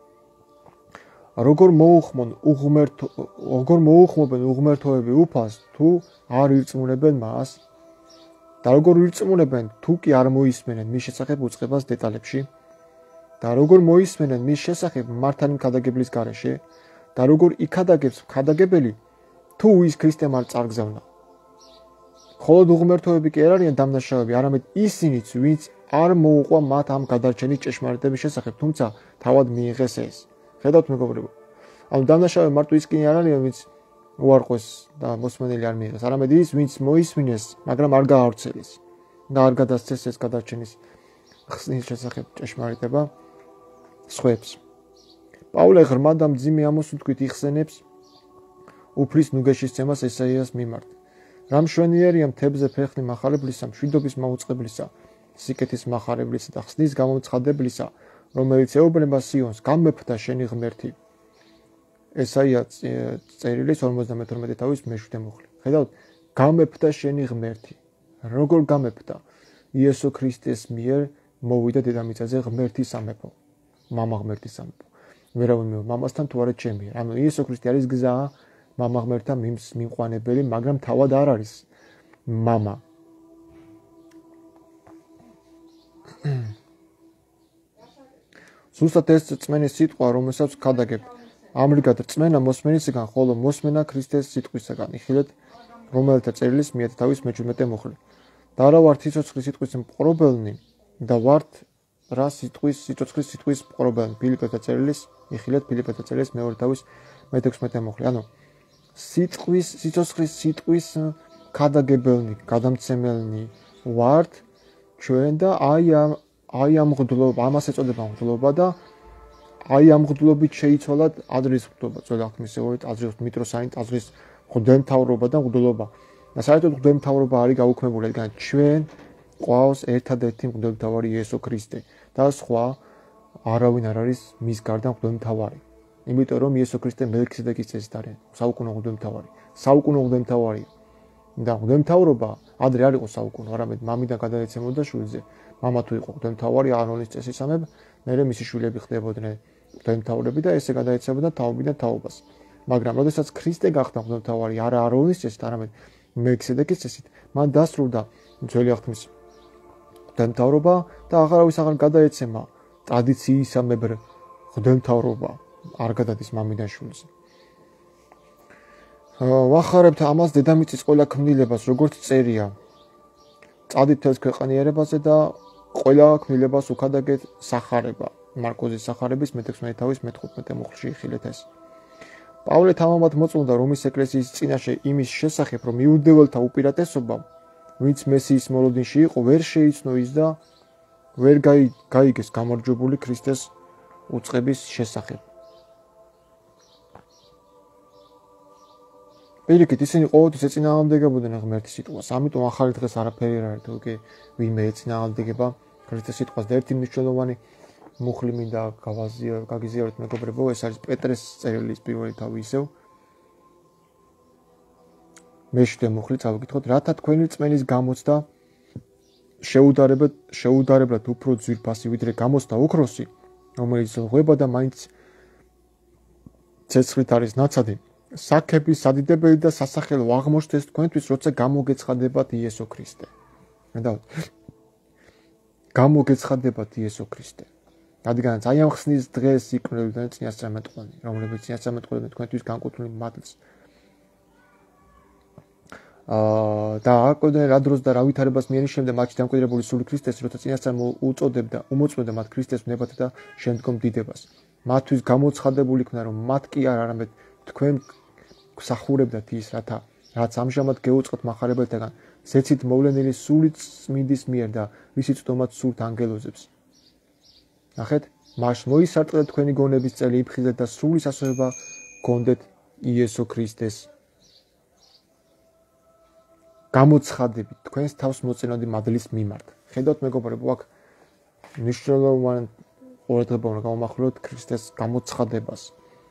როგორ მოუხმობენ უღმერთოები უფალს, თუ არ ირწმუნებენ მას? და როგორ ირწმუნებენ, თუ კი არ მოისმენენ მის შესახებ უწყებას დეტალებში? და როგორ მოისმენენ მის შესახებ მართალი ქადაგებლის გარეშე? და როგორ იქადაგებს ქადაგებელი, თუ ის ქრისტემ არ წარგზავნა? მხოლოდ უღმერთოები კი არ არიან დამნაშავეები, არამედ ისინიც, ვინც არ მოუყვა მათ ამ გადარჩენის ჭეშმარიტების შესახებ, თუმცა თავად მიიღეს ეს. ხედავთ მეგობრებო, ამ დამნაშავე მარტო ის კი არ არის, ვინც უარყვეს და მოსმენელი არ მიიღეს, არამედ ის, ვინც მოისმინეს, მაგრამ არ გაავრცელეს და არ გადასცეს ეს გადარჩენის ხსნის შესახებ ჭეშმარიტება სხვებს. პავლე ღრმა და მძიმე ამოსუნთქვით იხსენებს უფლის ნუგეშისცემას ესაიას მიმართ. რა მშვენიერია მთებზე ფეხი მახარებლისა, მშვიდობის მაუწყებლისა, სიკეთის მახარებლისა და ხსნის გამომცხადებლისა, რომელიც ეუბნება სიონს, გამეფდა შენი ღმერთი. ესაია წერილის 52 თავის მე-7 მუხლი. ხედავთ, გამეფდა შენი ღმერთი. როგორ გამეფდა? იესო ქრისტეს მიერ მოვიდა დედამიწაზე ღმერთის სამეფო. მამა ღმერთის სამეფო. ვერავინ მამასთან თუ არა ჩემი. ანუ იესო ქრისტე არის გზა მამა ღმერთთან მიმყვანებელი, მაგრამ თავად არ არის მამა. ზუსტად ეს რწმენის სიტყვა, რომელსაც ვქადაგებ. ამრიგად რწმენა მოსმენისგან, ხოლო მოსმენა ქრისტეს სიტყვისგან. იხილეთ რომელთა წერილის 1 თავის მე-17 მუხლი. და რა ვართ სიცოცხლის სიტყვის მპყრობელნი და ვართ რა სიცოცხლის სიტყვის მპყრობელნი. ფილიპეთა წერილის, იხილეთ ფილიპეთა წერილის 2 თავის მე-16 მუხლი. ანუ სიცოცხლის სიტყვის ქადაგებელნი, გადამცემელნი ვართ ჩვენ და აი ამ მღვდლობა, ამას ეწოდება მღვდლობა და აი ამ მღვდლობით შეიცვალათ აზრის მღვდლობა, ძველი აღთქმის სეორით, აზრის მიტროსანი, აზრის მღვდელმთავრობა და მღვდლობა. და საერთოდ მღვდელმთავრობა არის გაუქმებული, რადგან ჩვენ ყავს ერთადერთი მღვდელმთავარი იესო ქრისტე და სხვა არავინ არ არის მის გარდა მღვდელმთავარი. იმიტომ რომ იესო ქრისტე მელქისედეკის წესით არის საუკუნო მღვდელმთავარი. საუკუნო მღვდელმთავარი და მღვდელმთავრობა ადრე არ იყო საუკუნო, არამედ მამიდან გადაეცემოდა შვილზე. მამა თუ იყო მღვდელმთავარი არონის წესისამებ, მერე მისი შვილები ხდებოდნენ მღვდელმთავრები და ესე გადაეცემოდა თაობიდან თაობას. მაგრამ როდესაც ქრისტე გახდა მღვდელმთავარი არა არონის წესით, არამედ მელქისედეკის წესით, მან დასრულდა ძველი აღთქმის მღვდელმთავრობა და აღარავის აღარ გადაეცემა ტრადიციისამებრ მღვდელმთავრობა. არ გადადის მამიდან შვილზე. ვახარებთ ამას დედამიწის ყველა ქმნილებას, როგორც წერია. წადით თელს ქვეყანიერებაზე და ყველა ქმნილებას უქადაგეთ სახარება. მარკოზის სახარების მე-16 თავის მე-15 მუხლში იხილეთ ეს. პავლე თამამად მოწმობდა რომის ეკლესიის წინაშე იმის შესახებ, რომ იუდეველთა უპირატესობამ, ვინც მესიის მოლოდინში იყო, ვერ შეიცნო ის და ვერ გაიგეს გამარჯვებული ქრისტეს უწყების შესახებ. პირიქით, ისინი ყოველთვის ეწინააღმდეგებოდნენ ღმერთის სიტყვას, ამიტომ ახალი დღეს არაფერი არ არის, თუ კი ვინმე ეწინააღმდეგება ქრისტეს სიტყვას და ერთი მნიშვნელოვანი მუხლი მინდა გაგიზიაროთ მეგობრებო, ეს არის პეტრეს წერილის პირველი თავი ისევ. მე-7 მუხლი წავიკითხოთ, რათა თქვენი რწმენის გამოცდა შეუდარებლად უფრო ძვირფასი, ვიდრე გამოცდა ოქროსი, რომელიც ღვება და მაინც ცეცხლით არის ნაცადი საქების სადიდებელი და სასახელო აღმოჩნდეს თქვენთვის, როცა გამოგეცხადებათ იესო ქრისტე. მედავთ გამოგეცხადებათ იესო ქრისტე. რადგანაც აი ამ ხსნის დღეს იკვლევდნენ წინასწარმეტყველნი, რომლებიც წინასწარმეტყველებდნენ თქვენთვის განკუთვნილ მადლს. და აკვირდნენ რა დროს და რა ვითარებას მიანიშნებდა მათში დამკვიდრებული სული ქრისტეს, როცა წინასწარ უწოდებდა, უმოწმებდა მათ ქრისტეს ვნებათ და შემდგომ დიდებას. მათთვის გამოცხადებული იქნა, რომ მათ კი არ არამედ თქვენ გსახურებდათ ის, რაც ამჟამად გეუწყოთ მახარებელთაგან, ზეცით მოვლენილი სული წმინდის მიერ და ვისიც თომაც სურთ ანგელოზებს. ნახეთ, მას მოისარტყეთ თქვენი გონების წელი იფხიზეთ და სრული სასწორება გონდეთ იესო ქრისტეს გამოცხადებით თქვენს თავს მოწინოდი მადლის მიმართ. ხედავთ მეგობრებო, აქ მნიშვნელოვანი ყურადღება უნდა გამომახვილოთ ქრისტეს გამოცხადებას.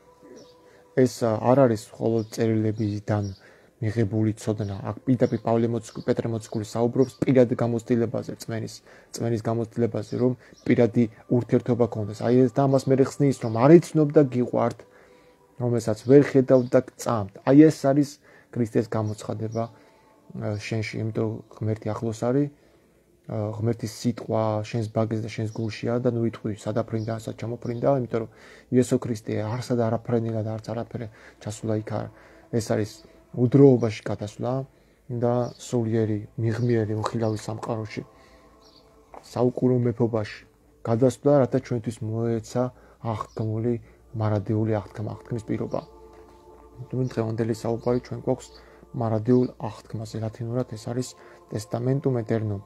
ეს არ არის მხოლოდ წერილებიდან მიღებული ცოდნა. აქ პირდაპირ პეტრე მოციქული საუბრობს პირად გამოცდილებაზე, წმენის გამოცდილებაზე, რომ პირადი ურთიერთობა გქონდეს. აი ეს და ამას მე ხსნის, რომ არ იცნობდა გიყვართ, რომელსაც ვერ ხედავთ და გწამთ. აი ეს არის ქრისტეს გამოცხადება შენში, იმიტომ ღმერთი ახლოს არის, ღმერთის სიტყვა შენს ბაგეს და შენს გულშია და ნუ იტყვი სადაფრინდა, სად ჩამოფრინდა, იმიტომ რომ იესო ქრისტე არსად არაფრენილა და არც არაფერი ჩასულა იქ არ. ეს არის უდროობაში გადასვლა და სულიერი, მიღმიერი უხილავი სამყაროში, საუკუნო მეფობაში გადასვლა, რათა ჩვენთვის მოეცა აღთქმული მარადიული აღთქმის პირობა. დღევანდელი საუბარი ჩვენ გვაქვს მარადიულ აღთქმაზე, ლათინურად ეს არის ტესტამენტუმ ეტერნუმ.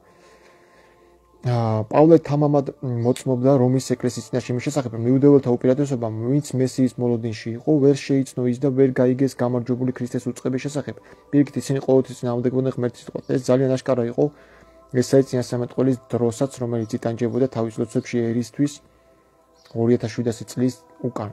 პავლე თამამად მოწმობდა რომის ეკლესიის წინაშე იმის შესახებ, რომ იუდეველთა უპირატესობამ, ვინც მესიის მოლოდინში იყო, ვერ შეიცნო ის და ვერ გაიგეს გამარჯვებული ქრისტეს უწყების შესახებ. პირიქით ისინი ყოველთვის წინააღმდეგებოდნენ ღმერთის სიტყვას. ეს ძალიან აშკარა იყო, ესაა წინასწარმეტყველის დროსაც, რომელიც იტანჯებოდა თავის ლოცვებში ერისთვის 2700 წლის უკან.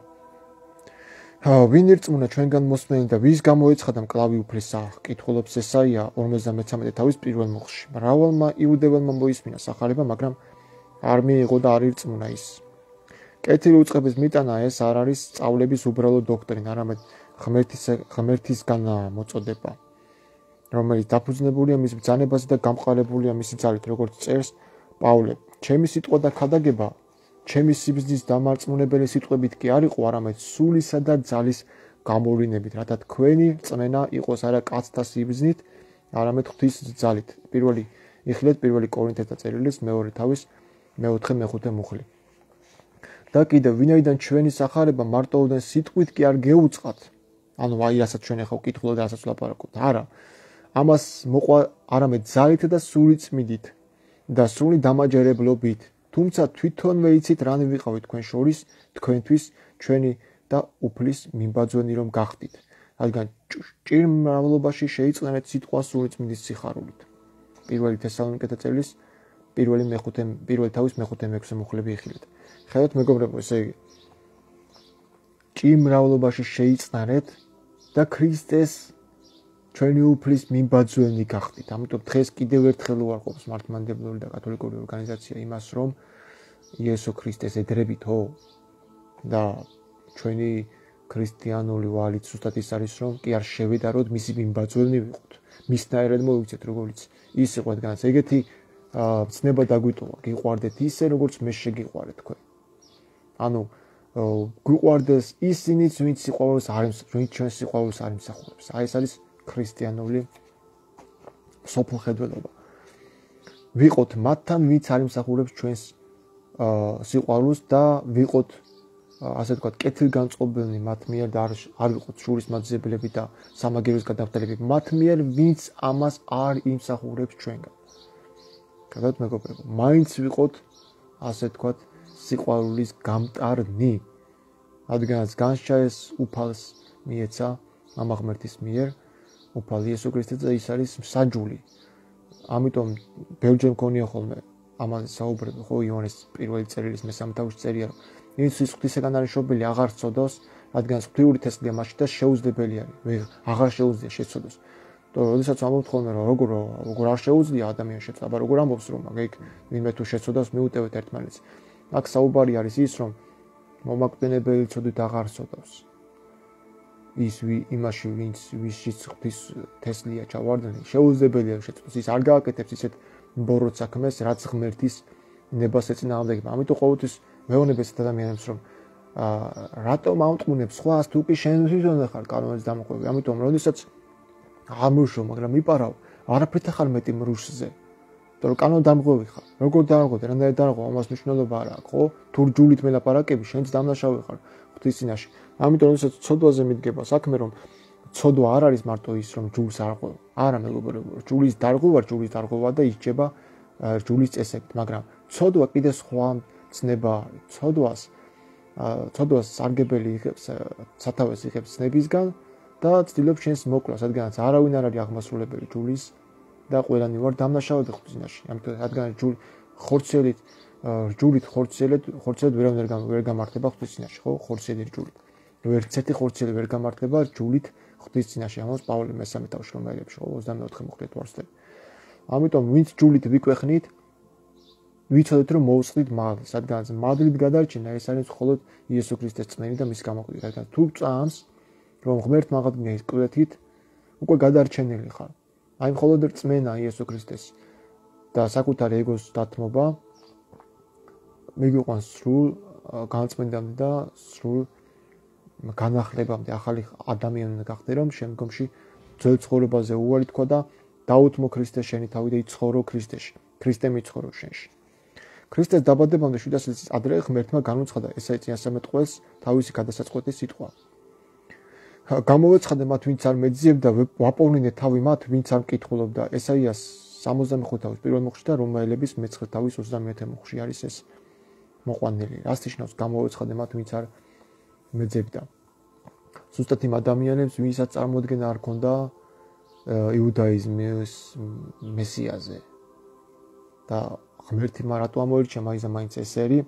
ვინ ირწმუნა ჩვენგან მოსმენი და ვის გამოეცხადა მკლავი უფლისა? კითხულობს ესაია 53 თავის პირველ მუხლში. მრავალმა იუდეველმა მოისმინა სახარება, მაგრამ არ მიიღო და არ ირწმუნა ის. კეთილი უწყების მიტანა ეს არ არის სწავლების უბრალო დოქტრინა, არამედ ღმერთისგან მოწოდება, რომელიც დაფუძნებულია მის ბრძანებაზე და გამყარებულია მისი ძალით, როგორც წერს პავლე. ჩემი სიტყვა და ქადაგება ჩემი სიბრძნის დამარწმუნებელი სიტყვებით კი არ იყო, არამედ სულისა და ძალის გამოვლინებით, რათა თქვენი რწმენა იყოს არა კაცთა სიბრძნით, არამედ ღვთის ძალით. იხილეთ პირველი კორინთელთა წერილის მეორე თავის მეოთხე მეხუთე მუხლი. და კიდევ ვინაიდან ჩვენი სახარება მარტოოდენ სიტყვით კი არ გეუწყათ, ანუ აი რასაც ჩვენ ახლა ვკითხულობთ და რასაც ვლაპარაკობთ, არა, ამას მოყვა არამედ ძალით და სული წმინდით და სული დამაჯერებლობით. თუმცა თვითონვე იცით რანი ვიყავით თქვენ შორის, თქვენთვის ჩვენი და უფლის მიმბაძვენი რომ გახდით, რადგან ჭირ მრავლობაში შეიწყნეთ სიტყვა სული წმინდის სიხარულით. პირველი თესალონიკეთა წერილის პირველი თავის მეხუთე მეექვსე მუხლები იხილეთ. ხედავთ მეგობრებო, ესე იგი ჭირ მრავლობაში შეიწყნეთ და ქრისტეს ჩვენი უფლის მიმბაძვენი გახდით. ამიტომ დღეს კიდევ ერთხელ უარყოფს მართლმადიდებლური და კათოლიკური ორგანიზაცია იმას, რომ იესო ქრისტეს ედრებითო და ჩვენი ქრისტიანული ვალით ზუსტად ის არის, რომ კი არ შევედაროთ მისი მიმბაძვენი ვიყოთ. მისნაირად მოვიქცეთ, როგორც ის იყო, რადგანაც ეგეთი ცნება დაგვიტოვა, გიყვარდეთ ისე, როგორც მე შეგიყვარეთ თქვენ. ანუ გვიყვარდეს ისინიც, ვინც ჩვენს სიყვარულს არ იმსახურებს. აი ეს არის ქრისტიანული სოფლხედველობა. ვიყოთ მათთან, ვინც არ იმსახურებს ჩვენს სიყვარულს და ვიყოთ ასე ვთქვათ, კეთილგანწყობილნი მათ მიერ და არ ვიყოთ შურისმაძიებლები და სამაგიეროს გადამხდელები მათ მიერ, ვინც ამას არ იმსახურებს ჩვენგან. გადავთ მეგობრებო, მაინც ვიყოთ ასე ვთქვათ, სიყვარულის გამტარნი, რადგანაც განსჯა ეს უფალს მიეცა მამა ღმერთის მიერ, უფალი იესო ქრისტე და ის არის მსაჯული. ამიტომ ბევრჯერ მქონია ხოლმე ამაზე საუბრები, ხო, იოანეს პირველი წერილის მესამე თავში წერია, რომ ვინც ღვთისგან არის შობილი, აღარ ცოდოს, რადგან ღვთიური თესლია მასში და შეუძლებელი არის, აღარ შეუძლია შეცოდოს. როდესაც ამბობთ ხოლმე, რომ როგორ არ შეუძლია ადამიანს შეცოდა, აბა როგორ ამბობს, რომ მაგ ვინმე თუ შეცოდავს, მიუტევეთ ერთმანეთს. აქ საუბარი არის ის, რომ მომაკვდინებელი ცოდვით აღარ ცოდავს. ის იმაში ვისშიც ღვთის თესლია ჩავარდნილი შეუძლებელია შეწყვეტს ის არ გააკეთებს ისეთ ბოროტ საქმეს რაც ღმერთის ნებას ეწინააღმდეგება ამიტომ ყოველთვის მეუბნებ ესეთ ადამიანებს რომ რატომ ამტყუნებს სხვას თუ კი შენ თვითონ ხარ კანონის დამოუკიდებელი ამიტომ როდესაც ამუშო მაგრამ მიპარავ არაფერთ ხარ მეტი მრუშზე იმიტომ რომ კანონ დამღოვი ხარ როგორ დამღოვდი რამდენად დამღოვ ამას მნიშვნელობა არ აქვს ხო თუ რჯულით მელაპარაკები შენც დამნაშავე ხარ ღვთის წინაშე ამიტომ როდესაც ცოდვაზე მიდგება საქმე რომ ცოდვა არ არის მარტო ის რომ ჯულს არ ყვევ არა მეგობრებო ჯულის დარღვევა და ისჯება ჯულის წესებით მაგრამ ცოდვა კიდე სხვა ცნება არის ცოდვას სარგებელი იღებს სათავეს იღებს ცნებისგან და ცდილობს შენს მოკვლას რადგანაც არავინ არ არის აღმასრულებელი ჯულის და ყველანი ვარ დამნაშავედი ღვთის წინაშე ამიტომ რადგან რჯულით ხორციელად ვერ გამართება ღვთის წინაშე ხო ხორციელი რჯულით ვერცერთი ხორციელი ვერ გამართება რჯულით ღვთის წინაშე ამას პავლე მესამე თავში რომაელებში 24 მოხდეთ ვარსლები ამიტომ ვინც ჯულით ვიკვეხნით ვიცოდეთ რომ მოусყიდ მადლს რადგანაც მადლით გადარჩენა ეს არის მხოლოდ იესო ქრისტეს წმენი და მის გამოყენება რადგან თუ წამს რომ ღმერთმა აღადგინა კვეთით უკვე გადარჩენილი ხარ აი მხოლოდ რწმენა იესო ქრისტეს და საკუთარი ეგოს დათმობა მიგიყვანს სრულ განწმენდამდე და სრულ განახლებამდე ახალი ადამიანი გახდე რომ შემდგომში ძველ ცხოვრებაზე უარი თქვა და დაუთმო ქრისტეს შენი თავი და იცხოვრო ქრისტეში ქრისტე მიცხოვრო შენში ქრისტეს დაბადებამდე 700 წლის ადრე ღმერთმა განუცხადა ესაი წინასწარმეტ ყველს თავისი გადასაწყვეტის სიტყვა გამოვეცხადე მათ ვინც არ მეძიებდა ვაპოვნინე თავი მათ ვინც არ მკითხულობდა ესაიას 65 თავის პირველ მოხში და რომაელების მე-9 თავის 21 მოხში არის ეს მოყვანილი რას ნიშნავს გამოვეცხადე მათ ვინც არ მეძებდა ზუსტად იმ ადამიანებს ვინცაც წარმოდგენა არ ქონდა იუდაიზმის მესიაზე და ღმერთი რატო ამოირჩია მაინც ესერი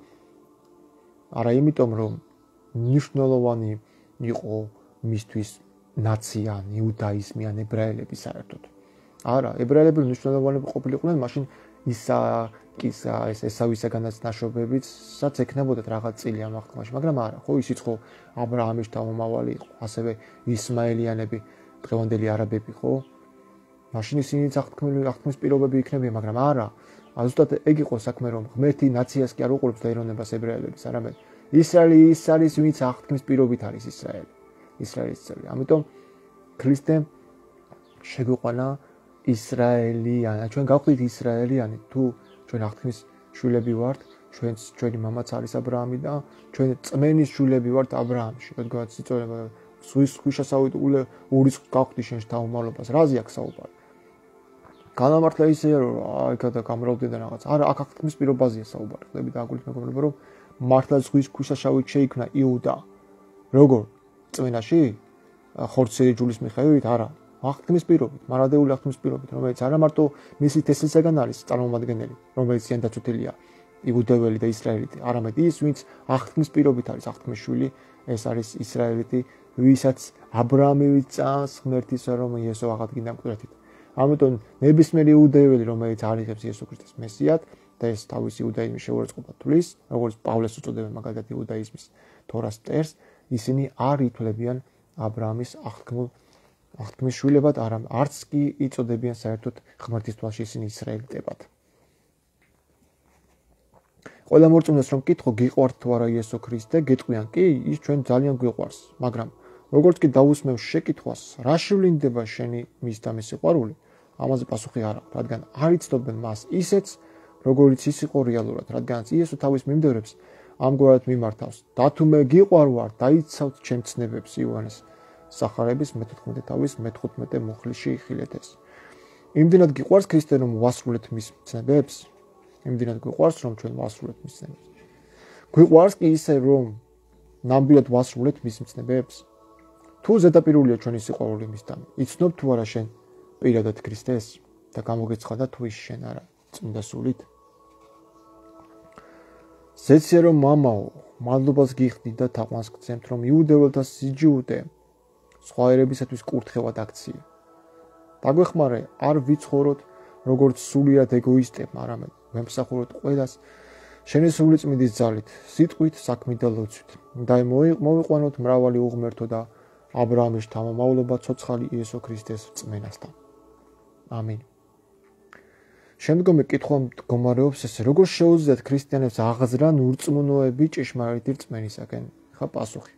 არა იმიტომ რომ მნიშვნელოვანი იყო მისთვის ნაცია იუდაიზმი ან ებრაელები საერთოდ არა ებრაელები მნიშვნელოვანი ყოფილიყვნენ მაშინ ისააკის ესავისაგანაც ნაშობებიც სადაც ექნებოდათ რაღაც წილი ამ აღთქმაში მაგრამ არა ხო ისიც ხო აბრაამის თავმომავალი იყო ასევე ისმაელიანები დღევანდელი არაბები ხო მაშინ ისინიც აღთქმის პირობები იქნებიან მაგრამ არა ზუსტად ეგ იყო საქმე რომ ღმერთი ნაციას კი არ უყურებს და ეროვნებას ებრაელებს არამედ ისრაელი ის არის ვინც აღთქმის პირობით არის ისრაელის წევრი ამიტომ ქრისტემ შეგვიყვანა ისრაელიანი ჩვენ გავხდით ისრაელიანი თუ ჩვენ აღთქმის შვილები ვართ ჩვენი მამაც არის აბრაამი და ჩვენ წმენის შვილები ვართ აბრაამში რადგანაც იწოდება ზღვის ქვიშასავით ურის გავხდი შენს თავმავლობას რაზე აქვს საუბარი განამართლა ისეა რომ აი გადა გამრავლდება რაღაც არა აქ აღთქმის პირობაზეა საუბარი ხდები და აგულით მეგობრებო რომ მართლა ზღვის ქვიშასავით შეიქმნა იუდა როგორ წმენაში ხორციელი ჯულის მიხედვით არა აღთქმის პირობით მარადეული აღთქმის პირობით რომელიც არა მარტო მისი თესლისაგან არის წარმომადგენელი რომელიც ზიან დაწუთილია იუდეველი და ისრაელიტი არამედ ის ვინც აღთქმის პირობით არის აღთქმის შვილი ეს არის ისრაელიტი ვისაც აბრაამივით წამს ღმერთისა რომ იესო აღადგინა მკვეთრით ამიტომ ნებისმიერი იუდეველი რომელიც არიღებს იესო ქრისტეს მესიად და ეს თავისი იუდაიზმის შეურაცხყოფად თulis როგორც პავლეს უწოდებენ მაგალითად იუდაიზმის თორას წერს ისინი არ ითვლებიან აბრაამის აღთქმის შვილებად არც კი იწოდებიან საერთოდ ღმერთის თვალში ისინი ისრაელიტებად ყველა მორწმუნეს რომ კითხო გიყვართ თუ არა იესო ქრისტე გეტყვიან კი ის ჩვენ ძალიან გვიყვარს მაგრამ როგორც კი დაусმევ შეკითხვას რა შევლინდება შენი მის და მის სიყვარული ამაზე პასუხი არ აქვს რადგან არ იცნობენ მას ისეც როგორიც ის იყო რეალურად რადგანაც იესო თავის მიმდევრებს ამგვარად მიმართავს და თუ მე გიყვარვარ დაიცავთ ჩემ ცნებებს იოანეს სახარების მე-14 თავის მე-15 მუხლში იხილეთ ეს იმდენად გიყვარს ქრისტე რომ ვასრულეთ მის ცნებებს იმდენად გიყვარს რომ ჩვენ ვასრულეთ მის ცნებებს გიყვარს კი ისე რომ ნამდვილად ვასრულეთ მის ცნებებს თუ ზედაპირულია ჩვენი სიყვარული მისთან იცნობ თუ არა შენ პირადად ქრისტეს და გამოგეცხადა თუ ის შენ არა წმინდა სულით ზეცია რომ მამაო მადლობას გიხდით და თაყვანს გცემთ რომ იუდეველთა სიჯიუდე სხვა ერებისათვის კურთხევად აქცია დაგვეხმარე არ ვიცხოვროთ როგორც სულიად ეგოისტებმა არამედ ვემსახუროთ ყველას შენი სული წმინდის ძალით სიტყვით საქმით და ლოცვით და მოვიყვანოთ მრავალი უღმერთო და აბრაამის შთამომავლობა ცოცხალი იესო ქრისტეს რწმენასთან. ამინ. შემდგომი კითხვა მდგომარეობს ესე, როგორ შეუძლიათ ქრისტიანებს აღზრან ურწმუნოები ჭეშმარიტი რწმენისაკენ? ხა პასუხი.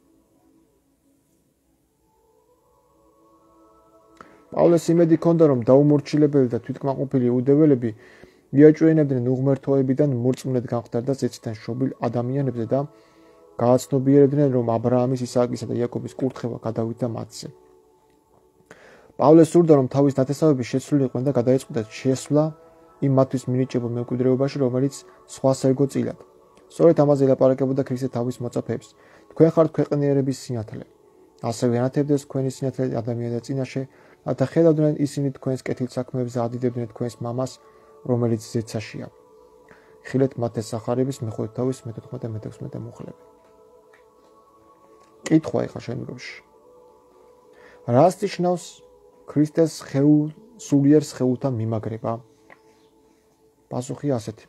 პავლეს იმედი ჰქონდა, რომ დაუმორჩილებელი და თვითკმაყოფილი იუდეველები მიაჭვენებდნენ უღმერთოებიდან მორწმუნედ განხდარდა ზეციდან შობილ ადამიანებზე და გააცნობიერებდნენ, რომ აბრაამის, ისააკისა და იაკობის კურთხევა გადავიდა მათზე. პავლეს სურდა, რომ თავის ნათესავები შეცვლილიყვნენ და გადაეწყვიტათ შესვლა იმ მათთვის მინიჭებულ მემკვიდრეობაში, რომელიც სხვას ერგო წილად. სწორედ ამაზე ელაპარაკებოდა ქრისტე თავის მოწაფეებს. თქვენ ხართ ქვეყნიერების სინათლე. ასევე ანათებდეს თქვენი სინათლე ადამიანთა წინაშე, რათა ხედავდნენ ისინი თქვენს კეთილსაქმეებს და ადიდებდნენ თქვენს მამას, რომელიც ზეცაშია. ხილეთ მათეს სახარების მეხუთე თავის მე-14 და მე-16 მუხლები. კითხვა ეხლა შემდგომში. რას ნიშნავს ქრისტეს სულიერ სხეულთან მიმაგრება? პასუხი ასეთი.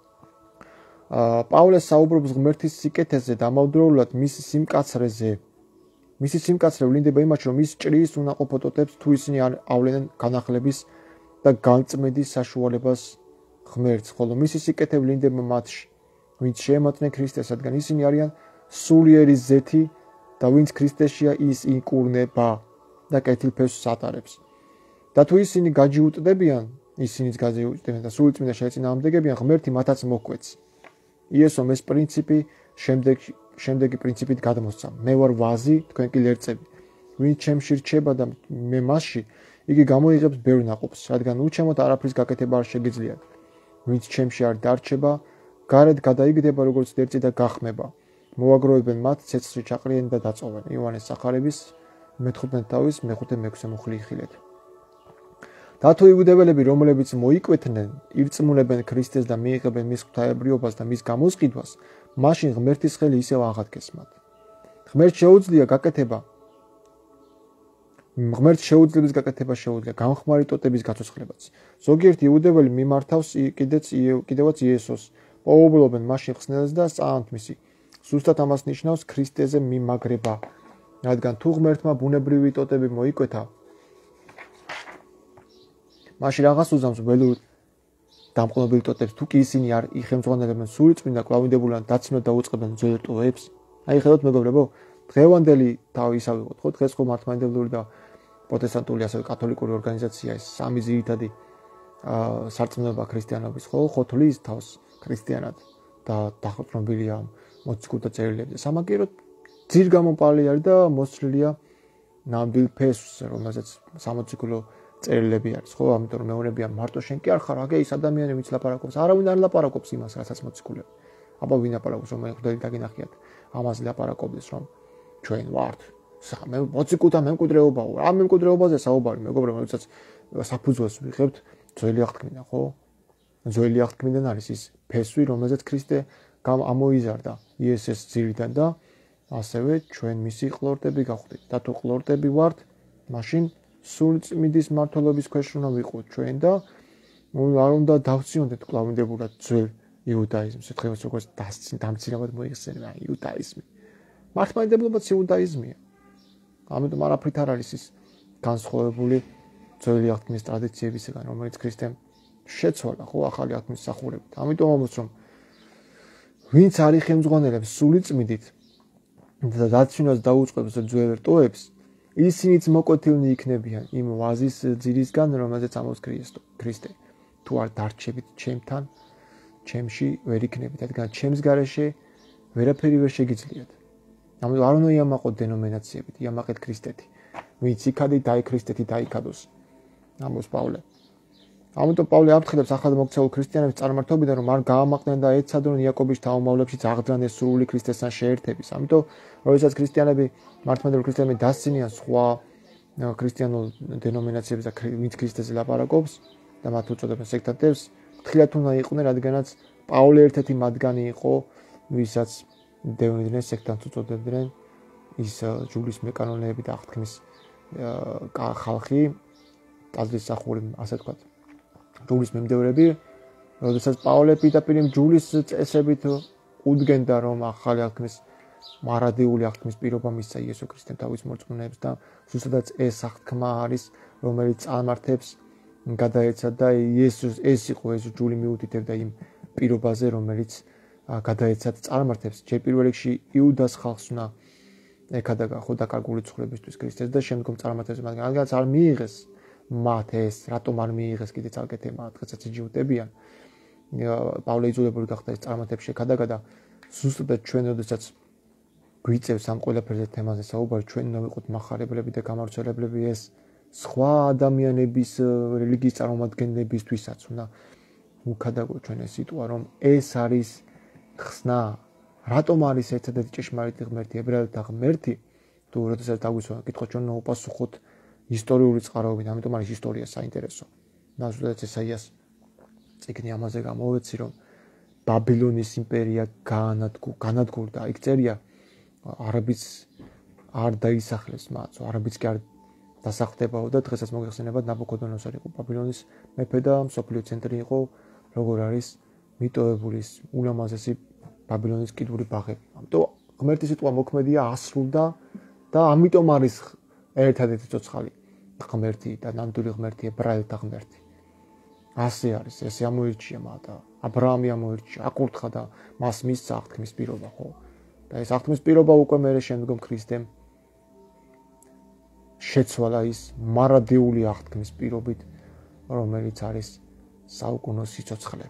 პავლეს საუბრობს ღმერთის სიკეთეზე და ამავდროულად მის სიმკაცრეზე. მისი სიმკაცრე ვლინდება იმაში, რომ ის ჭრის უნაყოფო ტოტებს თუ ისინი ავლენენ განახლების და განწმენდის საშუალებას ღმერთს, ხოლო მისი სიკეთე ვლინდება მათში, ვინც შეემატნენ ქრისტეს, რადგან ისინი არიან სულიერი ზეთი და ვინც ქრისტესშია, ის იკურნება და კეთილფერს ატარებს. და თუ ისინი გაჯიუტდებიან, ისინიც გაჯიუტდებიან და სულიწმინდა შეეწინააღმდეგებიან, ღმერთი მათაც მოჰკვეთს. იესომ ეს პრინციპი შემდეგი პრინციპით გადმოსცა. მე ვარ ვაზი, თქვენ კი ლერწები. ვინც ჩემში რჩება და მე მასში, იგი გამოიღებს ბევრ ნაყოფს, რადგან უჩემოთ არაფრის გაკეთება არ შეგიძლიათ. ვინც ჩემში არ დარჩება, გარეთ გადაიგდება როგორც ლერწი და გახმება. მოაგროვებენ მათ ცეცხლში ჩაყრიან და დაწოვენ. იოანეს სახარების მე-15 თავის მე-5-6 მუხლი იხილეთ. და თუ იუდეველები, რომლებიც მოიკვეთნენ, ირწმუნებენ ქრისტეს და მიიღებენ მის ღვთაებრიობას და მის გამოსყიდვას, მაშინ ღმერთის ხელი ისევ აღადგეს მათ. ღმერთს შეუძლებს გაკეთება შეუძლია გამხმარი ტოტების გაცოცხლებაც. ზოგიერთი იუდეველი მიმართავს კიდევაც იესოს, პოულობენ მაშინ ხსნელს და სწამთ მისი. ზუსტად ამას ნიშნავს ქრისტეზე მიმაგრება, რადგან თუ ღმერთმა ბუნებრივი ტოტები მოიკვეთა, მაშინ რაღაც უზამს ველურ დამყნობილ ტოტებს, თუ კი ისინი არ იხელმძღვანელებენ სულიწმინდა კვლავინდებულან დაცნოთ და უწყებენ ძველ ტოებს. აი ხედავთ მეგობრებო, დღევანდელი თავი ისა ვიყოთ, ხო, დღეს ხო მართლმადიდებლური და პროტესტანტული ასევე კათოლიკური ორგანიზაცია ეს სამი ძირითადი სარწმუნოება ქრისტიანობის, ხო, ხოთლის თავს ქრისტიანად და დახრობილია მოციქულთა წერილებზე. სამაგიეროდ ძირ გამომპალი არის და მოსწრილია ნამდვილ ფესვს, რომელზეც სამოციქულო წერილები არის, ხო, ამიტომ რომ მეუბნებია მარტო შენ კი არ ხარ, აგე ის ადამიანი ვინც ლაპარაკობს, არავინ არ ლაპარაკობს იმას, რასაც მოციქულები. აბა ვინ ლაპარაკობს, რომ მეხუთელი დაგინახიათ, ამაზე ლაპარაკობდეს, რომ ჩვენ ვართ მე მოციქულთა მემკვიდრეობაო, რა მემკვიდრეობაზე საუბარი, მეგობრებო, როდესაც საფუძველს ვიღებთ ძველი აღთქმიდან, ხო? ძველი აღთქმიდან არის ის ფესვი, რომელზეც ქრისტე ამოიზარდა იესოს ძირიდან და ასევე ჩვენ მისი ყლორტები გავხდით. და თუ ყლორტები ვართ, მაშინ სულწმინდის მართლობის ქვეშ უნდა ვიყოთ ჩვენ და არ უნდა დავციოდეთ კვლავინდებურად ძველ იუდაიზმს, დღეს როგორც დამცინავად მოიხსენება იუდაიზმი. მართლმადიდებლობაც იუდაიზმია. ამიტომ არაფრით არ არის ის განსხვავებული ძველი აღთქმის ტრადიციებისგან, რომელიც ქრისტემ შეცვალა, ხო, ახალი აღთქმის მსახურებით. ამიტომ ამბობს, რომ ვინც არ იხელმძღვანელებს სულიწმიდით და დაცინვას დაუწყებს ძველ რტოებს, ისინიც მოკვეთილნი იქნებიან იმ ვაზის ძირისგან, რომელზეც ამბობს ქრისტე. თუ არ დარჩებით ჩემთან, ჩემში ვერ იქნებით, რადგან ჩემს გარეშე ვერაფერი ვერ შეგიძლიათ. ამიტომ არ უნდა იამაყოთ დენომინაციებით, იამაყეთ ქრისტეთი. ვინც იქადი დაი ქრისტეთი დაიქადოს. ამბობს პავლე. ამიტომ პავლე აფრთხილებს ახალ მოქცეულ ქრისტიანებს წარმართობიდან, რომ არ გაამაყდნენ და ეცადონ იაკობის შთამომავლებშიც აღძრან ეს სრული ქრისტესთან შეერთების. ამიტომ, როდესაც ქრისტიანები მართლმადიდებლური ქრისტიანები დასცინიან სხვა ქრისტიანულ დენომინაციებს და ვინც ქრისტეზე ლაპარაკობს და მათ უწოდებენ სექტანტებს, ფრთხილად უნდა იყვნენ, რადგანაც პავლე ერთ-ერთი მათგანი იყო, ვისაც დევნიდნენ სექტანტს უწოდებდნენ, ის ჯულის მეკანონეები და აღთქმის ხალხი, ტაძრისახური, ასე ვთქვათ. ჯულის მემდევრები, როდესაც პავლე პირდაპირ ჯულის წესებით უდგენდა, რომ ახალი აღთქმის მარადიული აღთქმის პირობა მისცა იესო ქრისტემ თავის მორწმუნეებს და ზუსტადაც ეს აღთქმა არის, რომელიც წარმართებს გადაეცა და იესოს ეს იყო ეს ჯული მიუთითებდა იმ პირობაზე, რომელიც გადაეცათ წარმართებს. ჯერ პირველ რიგში იუდას ხალხს უნდა ეკადაგა ხო დაკარგული ცხოვრებისთვის ქრისტეს და შემდგომ წარმართებს, მაგრამ რადგანაც არ მიიღეს მათ ეს, რატომ არ მიიღეს კიდე ცალკე თემა, დღესაც იჯუტებიან. პავლე იძულებული გახდა ეს წარმართებს შეკადაგა და ზუსტად ჩვენ როდესაც გვიწევს ამ ყველაფერზე თემაზე საუბარი, ჩვენ უნდა ვიყოთ מחარებლები და გამავრცელებლები ეს სხვა ადამიანების რელიგიის წარმომადგენლებისთვისაც უნდა უქადაგო ჩვენ ეს სიტყვა, რომ ეს არის ხსნა. რატომ არის ერთადერთი ჭეშმარიტი ღმერთი, ებრაელთა ღმერთი? თუ როდესაც დაგვისვა კითხვა, ჩვენ უნდა უპასუხოთ ისტორიული წყაროებით, ამიტომ არის ისტორია საინტერესო. ნაზრუნდაც ესაიას წიგნი ამაზე გამოვეცი, რომ ბაბილონის იმპერია განადგურდა. იქ წერია, არაბიც არ დაისახლეს მათ, არაბიც კი არ დასახლდებაო და დღესაც მოგეხსენებათ ნაბუქოდონოსორი იყო ბაბილონის მეფე და მსოფლიო ცენტრი იყო, როგორ არის მიტოვებული ულამაზესი ბაბილონის კიდური ბაღები. ამიტომ ღმერთის სიტყვა მოქმედია ასრულდა და ამიტომ არის ერთადერთი ცოცხალი ღმერთი და ნამდვილი ღმერთი, ებრაელთა ღმერთი. ასე არის, ესე ამოირჩია მათ და აბრაამი ამოირჩია, აკურთხა და მას მისცა აღთქმის პირობა, ხო? და ეს აღთქმის პირობა უკვე მერე შემდგომ ქრისტემ შეცვალა ის მარადიული აღთქმის პირობით, რომელიც არის საუკუნო სიცოცხლე.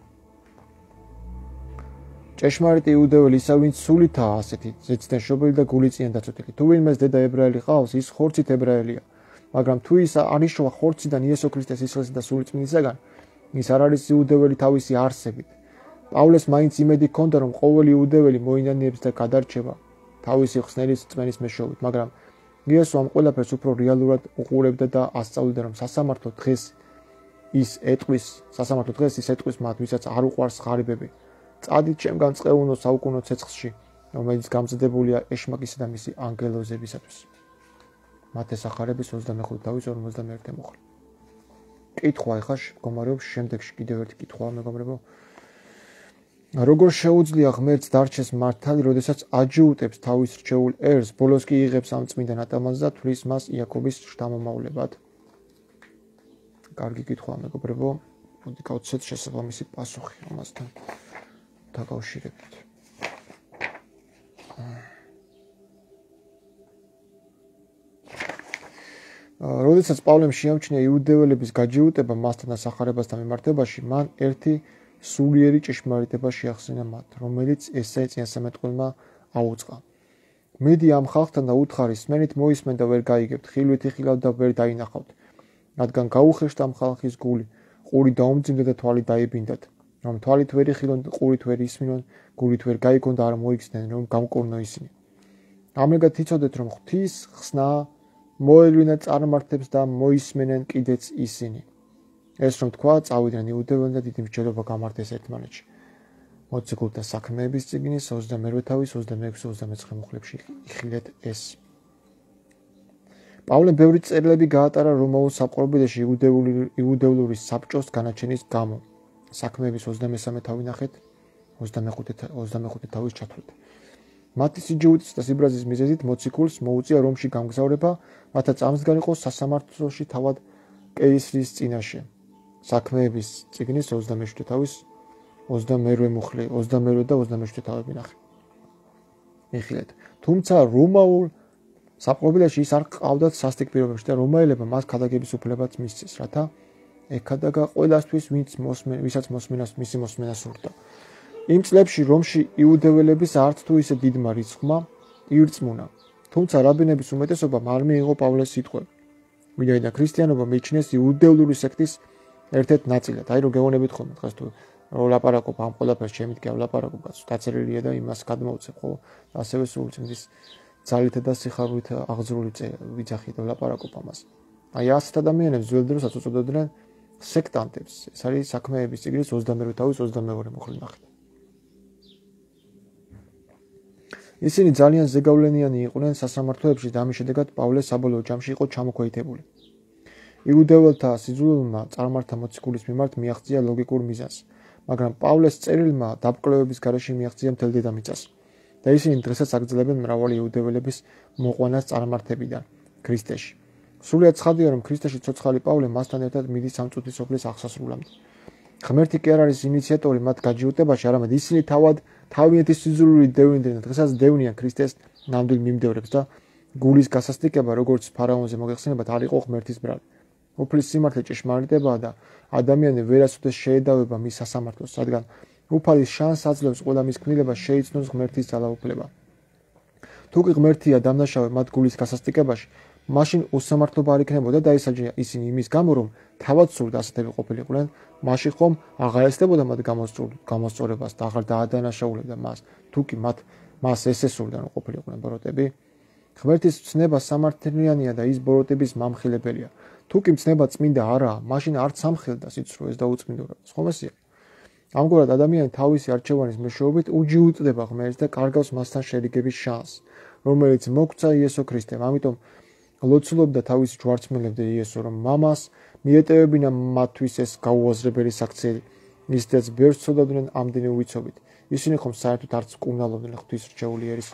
ჭეშმარიტი იუდეველი ისა, ვინც სულითაა ასეთი ზეციდან შობილი და გულიწიან დაცოტილი. თუ ვინმეს დედა ებრაელი ყავს, ის ხორცით ებრაელია. მაგრამ თუ ის არ იშოვა ხორციდან იესო ქრისტეს სისხლისა და სული წმინდისაგან, ის არ არის იუდეველი თავისი არსებით. პავლეს მაინც იმედი ჰქონდა, რომ ყოველი იუდეველი მოინანიებს და გადარჩება თავისი ხსნელის წმენის მეშვეობით, მაგრამ იესო ამ ყველაფერს უფრო რეალურად უყურებდა და ასწავლიდა, რომ სასამართლო დღეს ის ეტყვის მათ, ვისაც არ უყვარს ღარიბები. წადით ჩემგან წყეუნო საუკუნო ცეცხლში, რომელიც გამზადებულია ეშმაკისა და მისი ანგელოზებისათვის. მათე სახარების 25 თავის 51 მოხდა. კითხვა ეხლა მდგომარეობს შემდეგში კიდევ ერთი კითხვა მეგობრებო. როგორ შეუძლია ღმერთს დარჩეს მართალი, როდესაც აჯიუტებს თავის რჩეულ ერს, ბოლოს კი იღებს ამ წმინდა ნატამას და თვლის მას იაკობის შთამომავლებად? კარგი კითხვა მეგობრებო. მოდი გავცეთ შესაბამისი პასუხი ამასთან დაკავშირებით. როდესაც პავლემ შეამჩნია იუდეველების გაჯიუტება მასთან და სახარებასთან მიმართებაში, მან ერთი სულიერი ჭეშმარიტება შეახსენა მათ, რომელიც ესაი წინასამეტყველმა აუწყა. მედი ამ ხალხთან და უთხარი, სმენით მოისმენ და ვერ გაიგებთ, ხილვით იხილავთ და ვერ დაინახავთ, რადგან გაუხეშთ ამ ხალხის გული, ყური დაუმძიმდა და თვალი დაიბინდათ, რომ თვალით ვერ იხილონ, ყურით ვერ ისმინონ, გულით ვერ გაიგონ და არ მოიქცნენ, რომ გამკურნო ისინი. ამრიგად იცოდეთ, რომ ღვთის ხსნა მოელვინა წარმართებს და მოისმენენ კიდეც ისინი. ეს რომ თქვა, წავიდნენ იუდეველები და დიდი მსჯელობა გამართეს ერთმანეთში. მოციქულთა საქმეების წიგნის 22 თავის 26-29 მუხლებში იხილეთ ეს. პავლემ ბევრი წერილები გაატარა რომაულ საპყრობილეში იუდეველური საბჭოს განაჩენის გამო. საქმეების 23 თავი ნახეთ, 25 თავის ჩათვლით. მათი სიჯულით და სიბრაზის მიზეზით მოციქულს მოუწია რომში გამგზავრება, რათა წამსგან იყოს სასამართლოში თავად კეისრის წინაშე. საქმეების წიგნის 27 თავის 22 მუხლი, 22 და 27 თავები ნახე. იხილეთ. თუმცა რომაულ საპყრობილეში ის არ ყავდათ სასტიკ პირობებში და რომაელებმა მას ქადაგების უფლებაც მისცეს, რათა ეკადაგა ყველასთვის, ვისაც მისი მოსმენა სურდა. იმ წლებში რომში იუდეველების არც თუ ისე დიდმა რიცხვმა ირწმუნა. თუმცა რაბინების უმეტესობამ არ მიიღო პავლეს სიტყვები. ვინაიდან ქრისტიანობა მიიჩნეს იუდეველური სექტის ერთ-ერთ ნაწილად. აი რომ გეუბნებით ხოლმე დღეს თუ ვლაპარაკობ ამ ყველაფერს, შემიძლია ვლაპარაკობ, დაწერილია და იმას გადმოვცემ, ხო? ასევე სულწმიდის ძალითა და სიხარულით აღძრული ვიძახი და ვლაპარაკობ ამას. აი ასეთ ადამიანებს ძველ დროსაც უწოდებდნენ სექტანტებს. ეს არის საქმეების წიგნის 22 თავის 22 მუხლი ნახეთ. ისინი ძალიან ზეგავლენიანი იყვნენ სასამართლოებში და ამის შედეგად პავლე საბოლოო ჯამში იყო ჩამოქვეითებული. იუდეველთა სიძულვილმა წარმართა მოციქულის მიმართ მიაღწია ლოგიკურ მიზანს, მაგრამ პავლეს წერილმა დაბკლებების გარეშე მიაღწია მთელ დედამიწას. და ისინი დღესაც აგრძელებენ მრავალი იუდეველების მოყვანას წარმართებიდან ქრისტეში. სრულიად ცხადია, რომ ქრისტეში ცოცხალი პავლე მასთან ერთად მიდის სამწუთის სოფლის აღსასრულამდე. ღმერთი კი არ არის ინიციატორი მათ გაჯიუტებაში, არამედ ისინი თავიანთი სიზრუნით დევნიდნენ და დღესაც დევნიან ქრისტეს ნამდვილ მიმდევრებს და გულის გასასტიკება, როგორც ფარაონზე მოგეხსენებათ, არ იყო ღმერთის ბრალი. უფლის სიმართლე ჭეშმარიტებაა და ადამიანი ვერასოდეს შეედავება მის სასამართლოს, რადგან უფალის შანსს აძლევს ყველა მის ქმნილებას შეიცნოს ღმერთის ძალაუფლება. თუ კი ღმერთია დამნაშავე მათ გულის გასასტიკებაში, მაშინ უსამართლობა არ იქნებოდა და ესაჯა ისინი იმის გამო, რომ თავად სურდა ასეთები ყოფილიყვნენ, მაშინ ხომ აღარ ესწრებოდა მათ გამოსწორებას და აღარ დაადანაშაულებდა მას, თუ კი მას ესესურდა რომ ყოფილიყვნენ ბოროტები. ღმერთის ცნება სამართლიანია და ის ბოროტების მამხილებელია. თუ კი ცნება წმინდა არაა, მაშინ არც სამხილდა სიცრუეს და უწმინდურობას. ხომ ესეა? ამგვარად ადამიანი თავისი არჩევანის მეშვეობით უჯიუტდება ღმერთს და კარგავს მასთან შერიგების შანსს, რომელიც მოგცა იესო ქრისტემ. ამიტომ ლოცულობდა თავის ჯვარცმელებზე იესო, რომ მამას მიეტევებინა მათთვის ეს გაუაზრებელი საქციელი. ისედაც ბევრს ცოდავდნენ ამდენი უვიცობით. ისინი ხომ საერთოდ არც კურნალობდნენ ღვთისმრჩეული ერის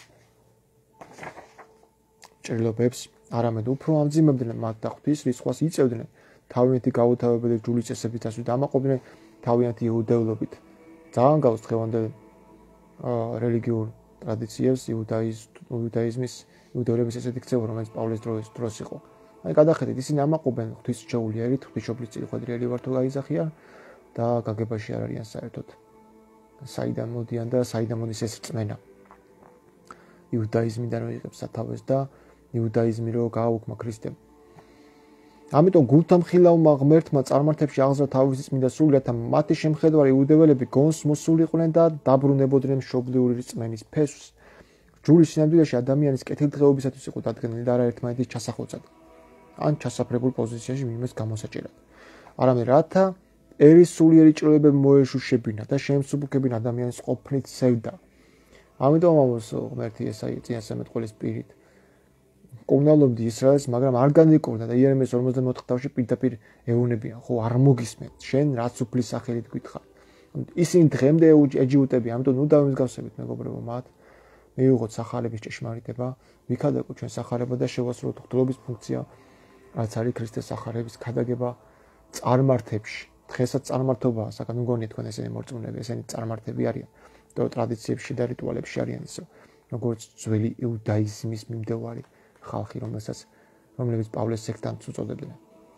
ჭრილობებს, არამედ უფრო ამძიმებდნენ მათ და ღვთის რისხვას იწევდნენ თავიანთი გაუთავებელი ჯულის წესებით და ამაყობდნენ თავიანთი იუდევლობით. ძალიან გავს დღევანდელ რელიგიურ ტრადიციებს იუდეველების ესეთი ქცევა, რომელიც პავლეს დროს იყო. აი გადახედეთ, ისინი ამაყობენ ღვთისმრჩეული ერით, ღვთისმშობლის წილხვედრიელი ვარ თუ გაიზახიან და გაგებაში არ არიან საერთოდ. საიდან მოდიან და საიდან მოდის ეს რწმენა. იუდაიზმიდან მოიღებს სათავეს და იუდაიზმი რო გააუქმა ქრისტემ. ამიტომ გულთამხილავმა ღმერთმა წარმართებში აღზრდა თავისი წმინდა სული, რათა მათი შემხედვარი იუდეველები გონს მოსულიყვნენ და დაბრუნებოდნენ მშობლიური რწმენის ფესვს. ჯულის სინამდვილეში ადამიანის კეთილდღეობისათვის იყო დადგენილი და არა ერთმანეთის ჩასახოცად ან ჩასაფრებულ პოზიციაში მივმეს გამოსაჭერად. არამედ რათა ერის სულიერი ჭრილებები მოეშუშებინა და შეემსუბუქებინა ადამიანის ყოფნით სევდა. ამიტომ ამბობს ღმერთი ესაია წინასწარმეტყველის პირით. კურნალობდი ისრაელს, მაგრამ არ განიკურნა და იერემიას 44 თავში პირდაპირ ეუბნებიან, ხო არ მოგისმენთ, შენ რაც უფლის სახელით გითხარ. ისინი დღემდე ეჯიუტები, ამიტომ ნუ დავიმსგავსებით მეგობრებო მათ. მივიღოთ სახარების ჭეშმარიტება, ვიქადაგოთ ჩვენ სახარება და შევასრულოთ ღვთლობის ფუნქცია, რაც არის ქრისტეს სახარების ქადაგება წარმართებში. დღესაც წარმართობაა, საკან მგონია თქვენ ესენი მორწმუნეები, ესენი წარმართები არიან. და ტრადიციებში და რიტუალებში არიან ისო, როგორც ძველი იუდაიზმის მიმდევარი ხალხი, რომლებიც პავლეს სექტანტს უწოდებდნენ.